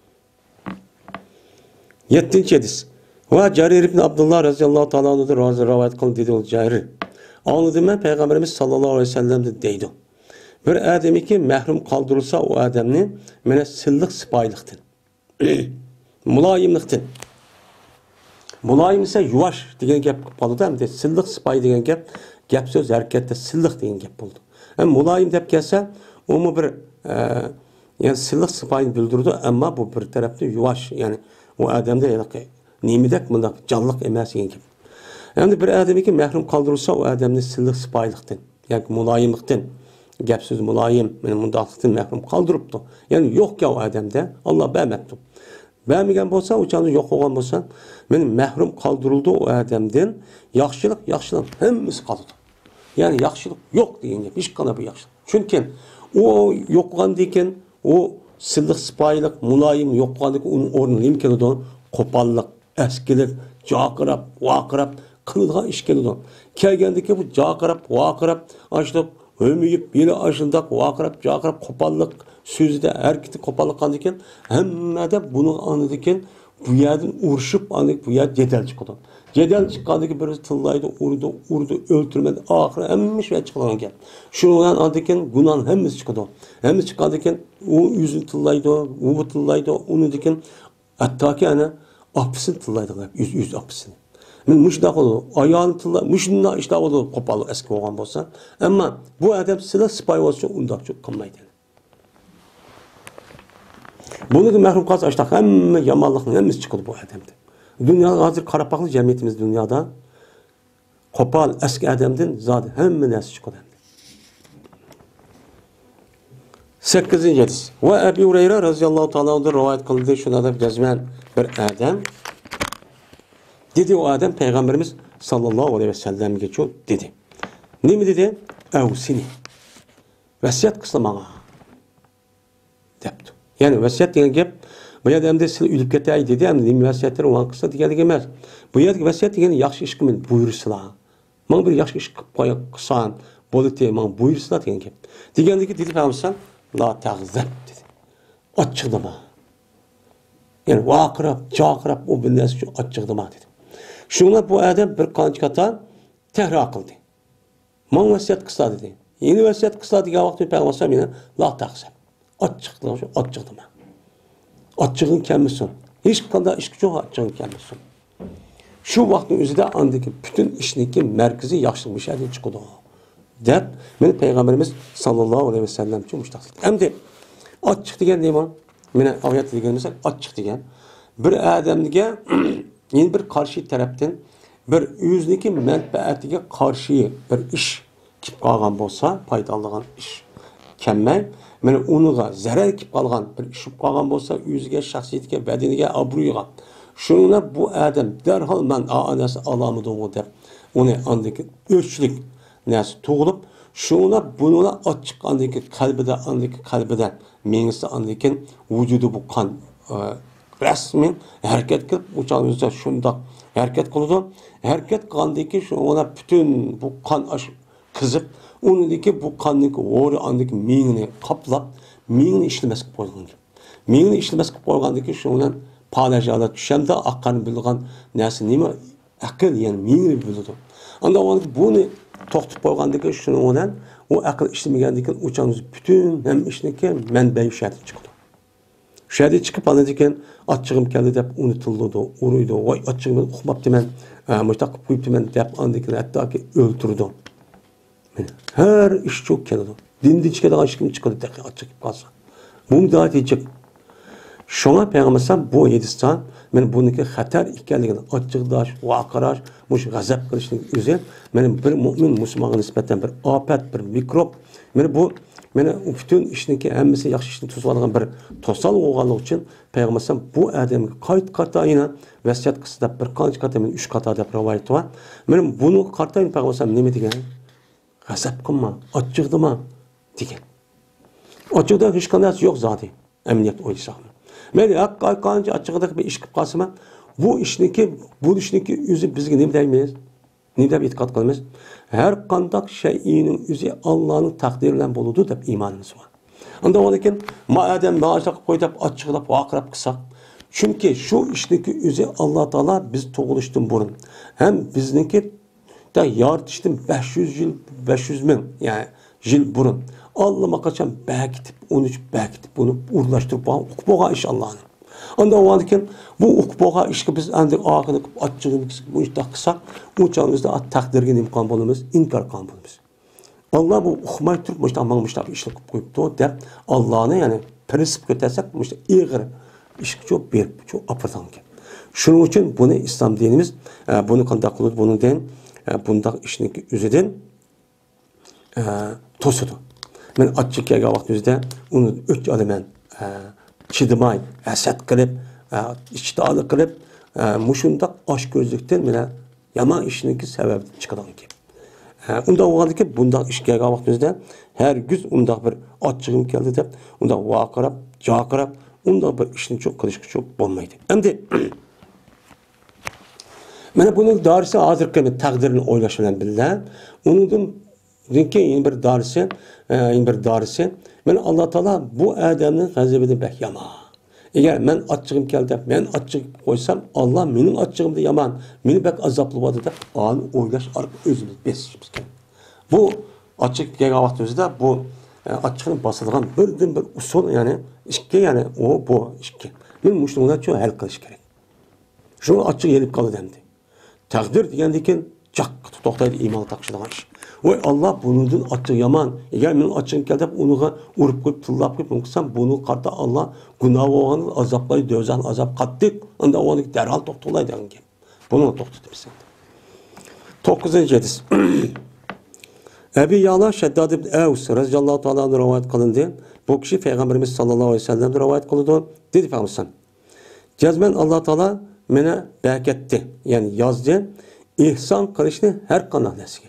yettinchi hadis. Va Jarir ibn Abdullah radhiyallohu ta'ala anhu rivoyat qildi dedi o Jarir. Anladım ben Peygamberimiz sallallahu aleyhi ve sellem de deydi. Bir adamı ki mahrum kaldırılsa o adamını mene sillik sipahiliktin. Mulayimliktin. Mulayim ise yuvaş degen gap kaldı hem de sillik sipahi degen gap gap söz harekette sillik degen gap oldu. Hem mulayim dep gelse o mu bir e, yani sillik sipahini bildirdi ama bu bir tarafta yuvaş yani o adamda yani nimidek mındak canlılık emas degen gap. Yani bir adamı ki mahrum kaldırılsa o adamın sillik sipahiliktin. Yani mulayimliktin. Gap söz mulayim, benim mundaklıktan mahrum kaldırıptı. Yani yok ya o adamda Allah beğenmekti. Beğenmegen bolsa, o canlı yok olan bolsa, benim mahrum kaldırıldı o adamdan yaxşılık, yaxşılık hemmisi kaldı. Yani yaxşılık yok diyince, hiç kana bir yaxşılık. Çünkü o yok olan deyken, o sillik sipahilik, mulayim yok olan deyken, onun ornunu imkanı da kopallık, eskilik, cakırap, vakırap, kıldığa iş geldi. Kelgendeki bu cakırap, vakırap, açlık, ömüyüp, yine açıldak, vakırap, cakırap, kopallık, sözde hareketi kopallık kandıkken, hem de bunu anladıkken, bu yerden uğraşıp anladık, bu yer cedel çıkıyordu. Cedel çıkandıkken birisi tıllaydı, urdu, urdu, öldürmedi, ahire hemmiş ve çıkılan gel. Şundan anladıkken, günahın hemimiz çıkıyordu. Hemimiz çıkandıkken, o yüzünü tıllaydı, o tıllaydı, onu dikken, hatta ki yani, apısını tıllaydı, yüz, yüz apısını. Men müşdak oldu, ayağını tıllaydı, müşünna işte oldu, kopalı eski olan bolsa. Ama bu adam silah sipahi olsa, ondan çok kalmaydı. Bunu da mahrum kalsa işte hem yamanlıkın hemimiz çıkıldı bu adamda. Dünyada hazır karapaklı cemiyetimiz dünyada kopal eski adamdan zaten hem nesi çıkıldı. sekizinci hadis. Ve Ebu Hureyre radıyallahu ta'ala anhu rivayet kıldı. Şuna da cezmen bir adam. Dedi o adam Peygamberimiz sallallahu aleyhi ve sellem geçiyor dedi. Ne mi dedi? Evsini. Vesiyet kısmına. Depti. Yani vesiyet diyen gep bu adamda siz ülüp ketay dedi hem de vesiyetler olan kısa diyen demez. Bu yer vesiyet diyen yaxşı iş kimin buyursula. Man bir yaxşı iş koya kısan bolite man buyursula diyen gep. Degendeki dedi Peygamber la ta'zab dedi. Açıklama. Yani vakırap, çakırap o bir nesi açıklama dedi. Şuna bu adam bir kançkata tehra kıldı. Man vesiyet kısa dedi. Yeni vesiyet kısa diye vakti Peygamber yine la ta'zab. Açıklama, açıklama. Açığın kelmesin. Hiç kadar iş gücü açığın kelmesin. Şu vaktin özüde andaki bütün işindeki merkezi yaşlı bir şeyden çıkıyordu. Dep, benim Peygamberimiz sallallahu aleyhi ve sellem için müştaksın. Hem de açık diyen deyim o. Mene ayet diyen mesela açık diyen. Bir adamlığa yeni bir karşı taraftan bir yüzdeki menfaatine karşı bir iş kip kalgan bolsa, faydalıgan iş kemmel. Mene onuga zarar kip kalgan bir iş kip kalgan bolsa, yüzüge, şahsiyetine, bedeniga, abruyuga. Şuna bu adam derhal ben anası alamıdı o der. Onu andaki ölçülük nesi tuğulup, şuna bununla açık andaki kalbide, andaki kalbide, menisi andaki vücudu bu kan e, resmin hareket kılıp, uçağımızda şunda hareket kıldı. Hareket kandaki şuna bütün bu kan aş, kızıp, onundaki bu kandaki oru andaki menini kaplap, menini işlemesi koyduğun gibi. Menini işlemesi koyduğundaki şuna paylaşalar düşende akkan bildiğin nesi neymi? Akıl yani menini bildi. Anda bunu toxtup koyduğundaki şunu olan o akıl işlemegendeki uçağımız bütün hem işindeki menbeyi şerdi çıktı. Şerdi çıkıp anladıyken açığım geldi deyip unutuldu, uruydu. Vay açığımı okumap demen, müştak kuyup demen deyip anladıyken hatta ki öldürdü. Her iş çok geldi. Dindi çıkadı açığım çıkadı deyip açık kalsa. Bunu daha diyecek. Şuna Peygamber bu yedistan men buniki xatar ekanligini açıqlash, vaqirash, mush g'azab qilishning o'zi men bir mo'min musulmonga nisbatan bir ofat, bir mikrop. Men bu Mana bütün ishniki hammasi yaxshi ishni to'sadigan bir to'sal bo'lganligi uchun payg'ambar bu odamga qayt qatayina vasiyat qilsa deb bir qancha qata uch qata deb rivoyat bor. Mana buni qatayin payg'ambar nima degan? G'azab qilma, ochiqdima degan. Ochiqda hech qanday yo'q zoti. Emniyet o'ylashaqmi. Mayli haqqa qancha ochiqda bir ish qilib qolsa, bu ishniki, bu ishniki o'zi bizga nima deymiz? Nima deb e'tiqod qilamiz? Her qandaq şeyinin o'zi Allohning taqdiri bilan bo'ladi deb iymonimiz bor. Unda o'lekin madem ma'ashaq qo'yib ochiqlab vaqirab qilsak, chunki shu ishniki o'zi Alloh taolo biz tug'ilishdan burun ham bizniki da yaratishdan besh yuz yil besh yuz ming yani yil burun Allohga qachon bekitib, onu bekitib bunu urlashtirib bo'lgan ish Allohning. Onda o'lekin bu uqboga ishga biz endi oxirida ochchig'imiz bu ishda qilsak, u chog'imizda taqdirga nimqon bo'lamiz, inkor qilgan bo'lamiz. Alloh bu uqmay turib, bu ishda mangmishlar ish qilib qo'yibdi deb Allohni ya'ni prinsip ko'tarsak, bu ishda ig'ir ishga cho'p berib, cho'p apirdan ekan. Shuning uchun buni islom dinimiz buni qanday qilib, buni den bundaq ishniki o'zidan to'sidi. Men ochchiqga vaqtida uni uch olaman chidamay, hasad qilib, ishtiholi qilib, mushundaq osh ko'zlikdan bilan yomon ishniki sababi chiqadan ekan. Unda o'g'aldiki, bundaq ishga vaqtida har giz undaq bir ochchig'im keldi deb, unda vaqirab, jaqirab, unda bir ishni cho'q qilishga cho'q bo'lmaydi. Endi mana buning dorisi hozirgi taqdirini o'ylash bilan birga, uningdan keyin bir dorisi, bir dorisi men Allah Teala bu adamın g'azabini bek yama. Eğer men açığım keldi, men açık koysam Allah mening açığımda yaman, meni bek azaplı bo'ladi deb onu o'ylash orqali o'zimiz besishimiz kerak. Bu açık kelgan vaqtimizda bu açığını basadigan birdan bir usul yani ishga yani o bu ishga. Men mushuni cho hal qilish kerak. Shu açık yelib qoldi endi. Taqdir degandan caq to'xtaydi iymon taqishadigan ish. Voy Allah bunun açık yaman. Eğer benim açığım geldi onu urup koyup tıllap koyup mümkünsem bunu karta Allah günah olanı azaplayı dövzen azap kattık. Onda onu derhal toktulaydı. Bunu toktudu bize. dokuzuncu hadis. Ebi Yala Şeddad ibn Evs radıyallahu ta'ala rivayet kılındı. Bu kişi Peygamberimiz sallallahu aleyhi ve sellem rivayet kılındı. Dedi Peygamber cezmen Allah Teala mene bereketti. Yani yazdı. İhsan kılışını her kanal eski.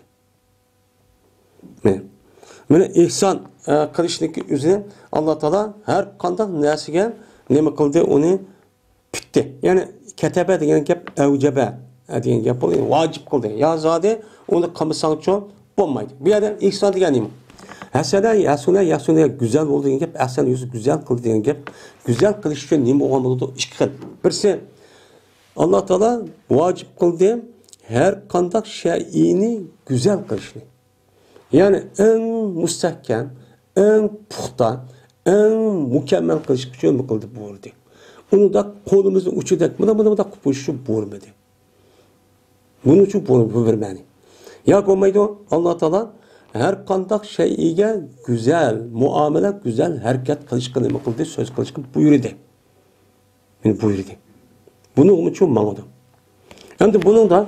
Mana ihson qilishniki o'zi Alloh taolo har qanday narsaga nima qildi, uni bitdi. Ya'ni kataba degan gap avjaba degan gap bo'ldi, vojib qildi. Ya zodi uni qilmasang-chi bo'lmaydi. Bu yerda ihson degani nima? Hasana, yasuna, yasuna go'zal bo'ldi degan gap, ahsan yuzi go'zal qildi degan gap. Go'zal qilish uchun nima bo'lgan bo'ladi? Ikki xil. Birisi Alloh taolo vojib qildi har qanday shay'ini go'zal qilishni. Yani en müstehkem, en puxta, en mükemmel kılış için mi kıldı buyurdu. Onu da kolumuzun uçudak, buna buna da kupuşu buyurmadı. Bunun için buyurmadı. Ya koymaydı Allah Teala her kandak şeyiye güzel, muamele, güzel hareket kılış kılımı kıldı, söz kılış kılımı buyurdu. Yani buyurdu. Bunun için mağdur. Hem de bunun da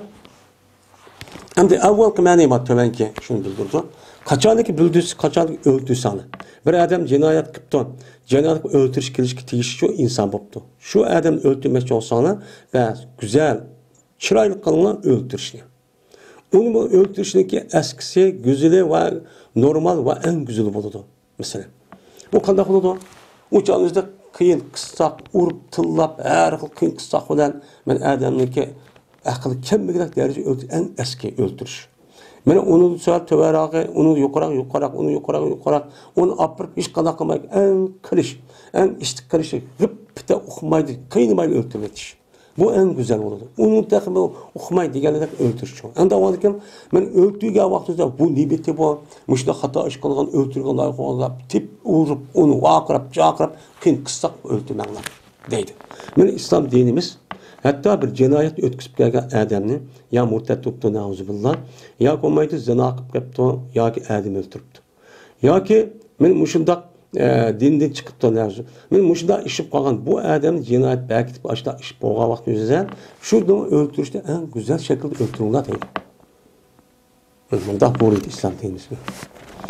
hem de evvel kımani madde ki şunu bildirdi. Kaçanlık bildirsi, kaçanlık öldürse anı. Bir adam cinayet kıptı. Cinayet öldürüş gelişki teyiş şu insan boptu. Şu adam öldürmek olsana ve güzel, çıraylı kalına öldürüşünü. Onun bu öldürüşündeki eskisi, güzeli ve normal ve en güzeli buldu. Mesela. Bu kadar oldu. Uçağınızda kıyın, kıssak, urup, tıllap, her kıyın kıssak olan ben adamlık akıllı kemmelik derece öldü, en eski öldürüş. Mene onu söyle töverağı, onu yukarı yukarı, onu yukarı yukarı, onu apırıp iş kadar kılmak en kırış, en istik kırışı, rıp de okumaydı, kıyınmaydı öldürmek iş. Bu en güzel oldu. Onu takımı okumaydı, diğerleri öldürüş. Anda varken ben öldüğü vaxtında bu nibeti bu, müşte hata iş kılgan öldürgen layık olan tip uğrup, onu vakırıp, çakırıp, kıyın kıssak öldürmekler deydi. Men İslam dinimiz hatta bir cinayet ötküsüp gelgen adamni ya murtad tuttu nauzubillah ya komaydı zina qilib qapti yoki adam o'ltiribdi. Yoki men mushundaq e, dindan chiqibdi narsa. Men mushundaq ishib qolgan bu adam jinoyat bakitib ashta ish bo'lgan vaqt o'zida shuni o'ltirishda eng go'zal shaklda o'ltiringlar deydi. Bunda buyurdi islom dinimiz.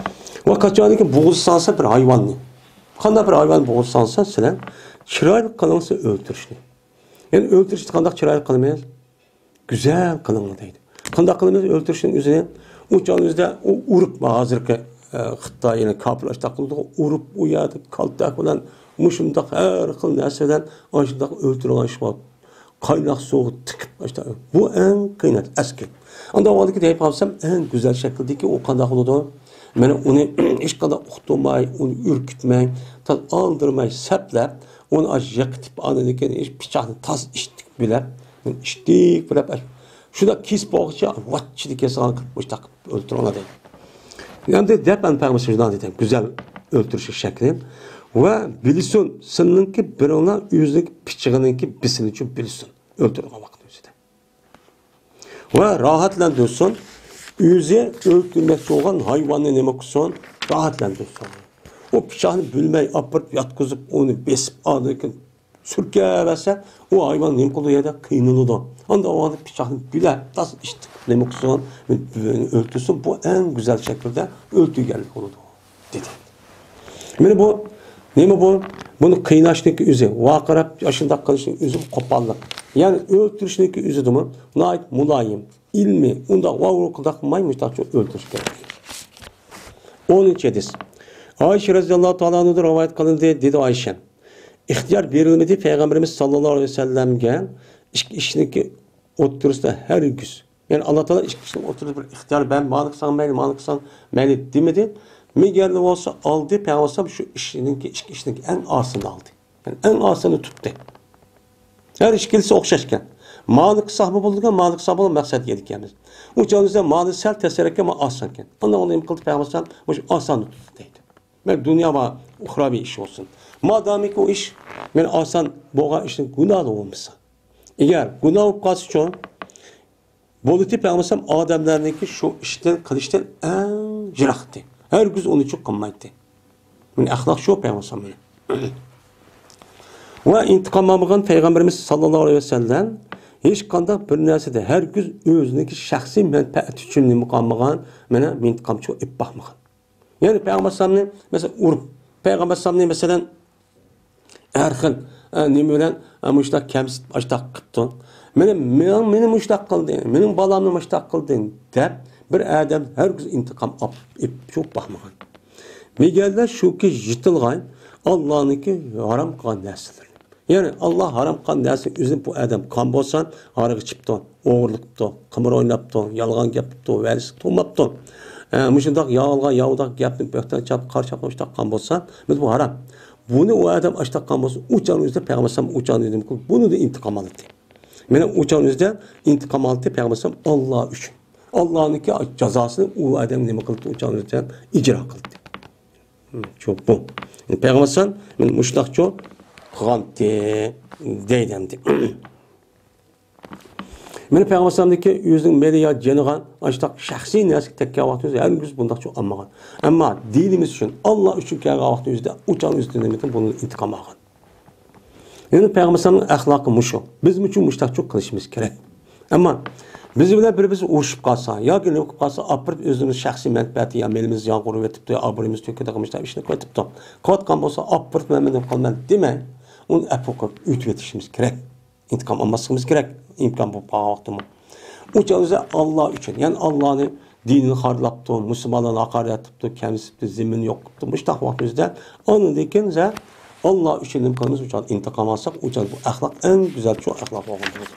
Va qachoniki bo'g'izlansa bir hayvonni. Qanday bir hayvon bo'g'izlansa, sizlar chiroyli qilingsa o'ltirishni. Yani o'ltirishni qanday chiroyli qilmaymiz? Güzel qilinglar deydi. Qanday qilamiz o'ltirishning o'zini? O'chanizda u urib hozirgi Xitoy yana kaplaşda qildi, urib u yerda kaltak bilan mushundaq har xil narsadan ashundaq o'ltirgan ish bor. Qaynoq suv tikib işte. Bu en qiynat aski. Anda oldiki deyip alsam en güzel şekildeki o qanday bo'ladi? Mana uni hech qanday uqtirmay, uni ürkütmay, tas aldırmay, saplab, onu aj yaqitib anadaki ish pichoqni tas ishtik bilab, ishtik bilab shunda kesib boqcha vatchidi kesan qilib o'shtaq o'ltiradi. Yani dep ben permisyon dedim. Güzel öldürüş şekli. Ve bilsin seninki bir ona yüzlük piçiğinki bisin için bilsin. Öldürülen vakti yüzde. Ve rahatlandırsan yüze öldürmekte olan hayvanı ne baksan rahatlandırsan. O piçağını bülmeyi apırt yatkızıp onu besip alırken sürkevese o hayvan ne kolu ya da kıyınılı da. Anda o anda piçağını bile tas işte ne baksan öldürsün. Bu en güzel şekilde öldü geldi onu da dedi. Yani bu ne mi bu? Bunu kıynaştaki üzü, vakarap yaşında kalışın üzü kopallık. Yani öldürüşteki üzü de mi? Nait mulayim, ilmi, onda vavrukuldak maymış da çok öldürüş gerekiyor. onuncu hadis. Ayşe radıyallahu ta'ala anhu'da rivayet kılındı dedi Ayşe. İhtiyar verilmedi Peygamberimiz sallallahu aleyhi ve sellem'e işindeki oturursa her güz. Yani Allah Teala işkişinin oturup bir ihtiyar ben malıksan meyli malıksan meyli demedi. Migerli olsa aldı Peygamber şu işindeki işindeki en ağasını aldı. Yani en ağasını tuttu. Her işkilisi okşaşken. Malık sahibi bulduk ama malık sahibi olan maksat yedik yani. O canınızda malı sel teserek ama asanken. Ondan onu imkıldı Peygamber bu asanı tuttu deydi. Yani dünya ve uhravi iş olsun. Madem ki o iş yani asan boğa işin günahı olmuşsa. Eğer günah olup kalsı çoğun Boliti Peygamber adamlarındaki şu işten kılıçtan en jirahtı. Her gün onu çok kımmaydı. Yani ahlak şu Peygamber. Ve intikam almagan Peygamberimiz sallallahu aleyhi ve sellem hiç kandak bir nersede her gün özündeki şahsi menfaat için mukammagan mena intikam çok ip bakmagan. Yani Peygamber sallallahu mesela urup Peygamber sallallahu mesela her xil nima bilan muştaq kamsit muştaq qilibdi. Meni men meni muştaq qilding, mening balamni muştaq qilding deb bir odam har kun intiqom olib çok baxmagan. Megallar shuki yitilgan Allah'niki haram qilgan narsalar. Yani Allah haram qilgan narsa o'zini bu odam qon bo'lsa, aroq ichibdi, o'g'irlik qilibdi, qimir o'ynabdi, yolg'on gapibdi, valis to'mabdi. Mushundaq yolg'on, yovdaq gapni bo'xton chap qarshab muştaq qilgan bo'lsa, biz bu haram. Bunu o adam açtıktan olsun, uçağın yüzde Peygamber uçağın yüzde bunu da intikam aldı. Benim uçağın yüzde intikam aldı Peygamber Allah için. Allah'ın ki cezasını o adam ne kıldı uçağın yüzde icra kıldı. Çok bu. Yani Peygamber ben müştak çok kıgantı deydemdi. Benim Peygamber'deki yüzün meliya cenıgan açtık şahsi nesik tekke vakti her gün bundan çok anmagan. Ama dinimiz için Allah için ki vakti yüzde uçan üstünde bunun intikam algan. Yani Peygamber'in ahlakı muşu. Biz için muştak çok kılışımız gerek. Ama biz bile birbirimizi uğuşup kalsa, ya ki ne okup kalsa, apırıp özümüz şahsi menfaati, ya melimiz yan kuru vetip de, aburimiz töküdağımışlar, işine koyup da, katkan olsa, apırıp memnun kalman demeyin, onu epoka ütvetişimiz gerek. İntikam almasımız gerek. İmkan bu vakti mı? Uçağınızda Allah için, yani Allah'ın dinini harlaptı, Müslümanlarına hakaret yaptı, kendisi zimini yok yaptı. Müştak vaktimizde onu dikince Allah için imkanımız uçağın intikam alsak, uçağın bu ahlak en güzel çok ahlak olmalıdır.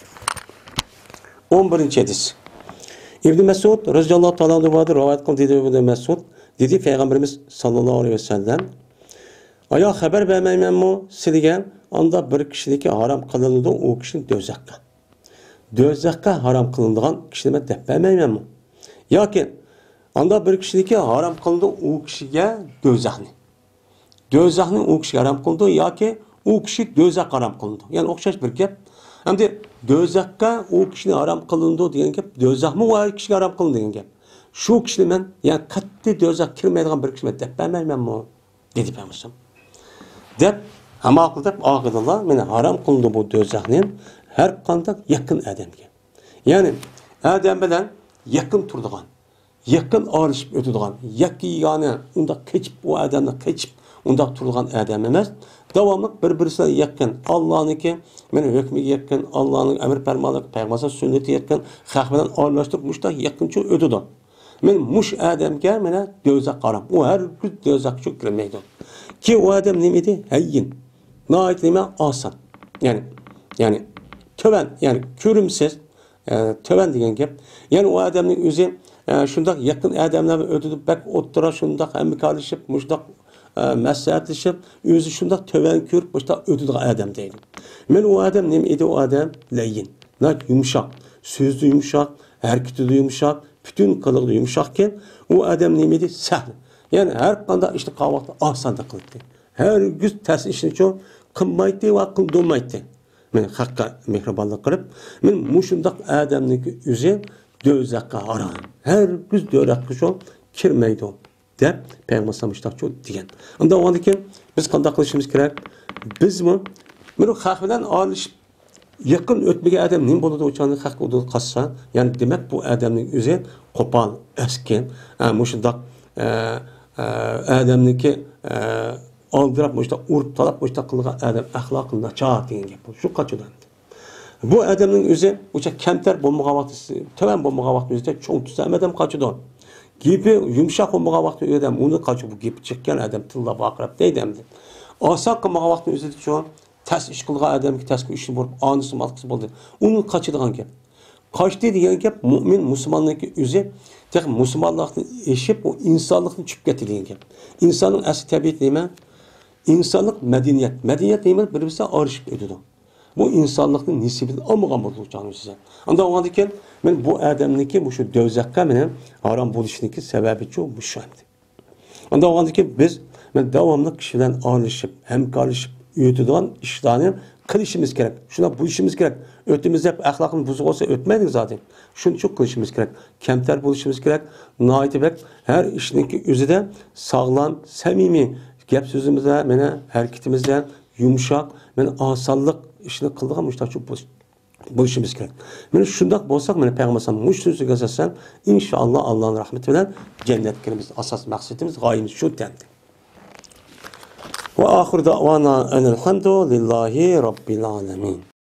on birinci hadis. İbn Mesud radıyallahu ta'ala anhu vardı, rivayet kıldı dedi İbn Mesud, dedi Peygamberimiz sallallahu aleyhi ve sellem, aya haber vermeymen mi silgen, anda bir kişideki haram kılındı o kişinin dözakka. Dözakka haram kılındığın kişilere dep vermeymen mi? Yakin, anda bir kişideki haram kılındı o kişiye dözakni. Dözakni o kişiye haram kılındı, ya ki o kişi dözak haram kılındı. Yani okşaş bir gep. Hem de dözakka o kişinin haram kılındı diyen gep, dözak mı o kişiye haram kılındı diyen gep. Şu kişinin ben, yani katli dözak kirmeydiğin bir kişilere dep vermeymen mi? Dedi Peygamber. Dep, ama akılda ağırdılar, mene haram kılındı bu dözaknin her kandak yakın adamga. Yani adam bilen yakın turduğun, yakın arışıp ötüdüğün, yakı yani onda keçip o adamla keçip onda turulgan adam emas. Davamlı bir-birisine yakın. Allah'ınki, men hükmü yakın, Allah'ın emir fermanı, peygamber sünneti yakın, hak bilen aralashtirib muşta yakınça ötüdü. Men muş adamga mena dözak qaram. O her gün dözak şu kirmeydi. Ki o adam nemedi? Hayyin. Nait neme asan. Yani yani töven yani körümsiz e, töven degan gap. Yani o adamning o'zi e, shundoq yaqin odamlar o'tib bak o'ttira shundoq hamkorlashib, shundoq e, maslahatlashib, o'zi shundoq töven ko'rib, shundoq o'tadigan odam deydi. Men o adam nima edi o adam? Layyin. Nak yumshoq, so'zi yumshoq, harakati yumshoq, bütün qiliqi yumshoqken, o adam nima edi? Sahl. Yani her qanday ishni qilmoqni osonda qildi. Her gün ters ishni cho qilmaydi va qildirmaydi. Men haqqa mehribonlik qilib, men mushundaq odamniki o'zi do'zaxga harom. Her gün do'zaxga shu kirmaydi deb payg'ambar sallallohu degan. Unda o'g'andan keyin biz qanday qilishimiz kerak? Biz bu men haq bilan olishib yaqin o'tmagan odam nima bo'ladi o'chani haq o'tib qolsa, ya'ni demak bu odamning o'zi qo'pol, askin, mushundaq odamniki aldırıp işte urp talap işte kılgan adam ahlakında çağ degan gap bu. Şu kaçıdan. Bu adamın özü uça kemter bombaga vaqti, töven bombaga vaqti özü çoğ tutsam adam kaçıdan. Gibi yumşak bombaga vaqti adam onu kaçı bu gibi çekken adam tilla baqırıp deydimdi. Asa qılmaga vaqti özü şu tas iş kılgan adam ki tas işini vurup anısı malqısı boldu. Onu kaçıdan gap. Kaçtı degan gap mümin Müslümanlık özü tek Müslümanlıkni eşip o insanlıkni çüp getirdiğin gap. İnsanın asli tabiat nima? İnsanlık medeniyet. Medeniyet neymiş? Birbirine arışıp ödüdü. Bu insanlıkın nisibini almagan buldu canım size. Anda o anda ki ben bu adamniki bu şu dövzakka benim haram buluşunki sebebi çok bu şu anda. Anda o anda ki biz ben devamlı kişiden arışıp hem karışıp ödüdüğün işlerini kılışımız gerek. Şuna bu işimiz gerek. Ötümüz hep ahlakın bozuk olsa ötmeydik zaten. Şunu çok kılışımız gerek. Kemter buluşumuz gerek. Naiti bek her işinki özü de sağlam, samimi. Gap sözümüzde, mene hareketimizde yumuşak, mene asallık işini kıldığı müştahçı bu işimiz gerek. Mene şundak bolsak, mene Peygamber sallallahu aleyhi ve sellem gazetsen, inşallah Allah'ın rahmeti bilen cennet girimiz, asas maksatımız, gayemiz şu dendi. Ve ahir davana enelhamdu lillahi rabbil alemin.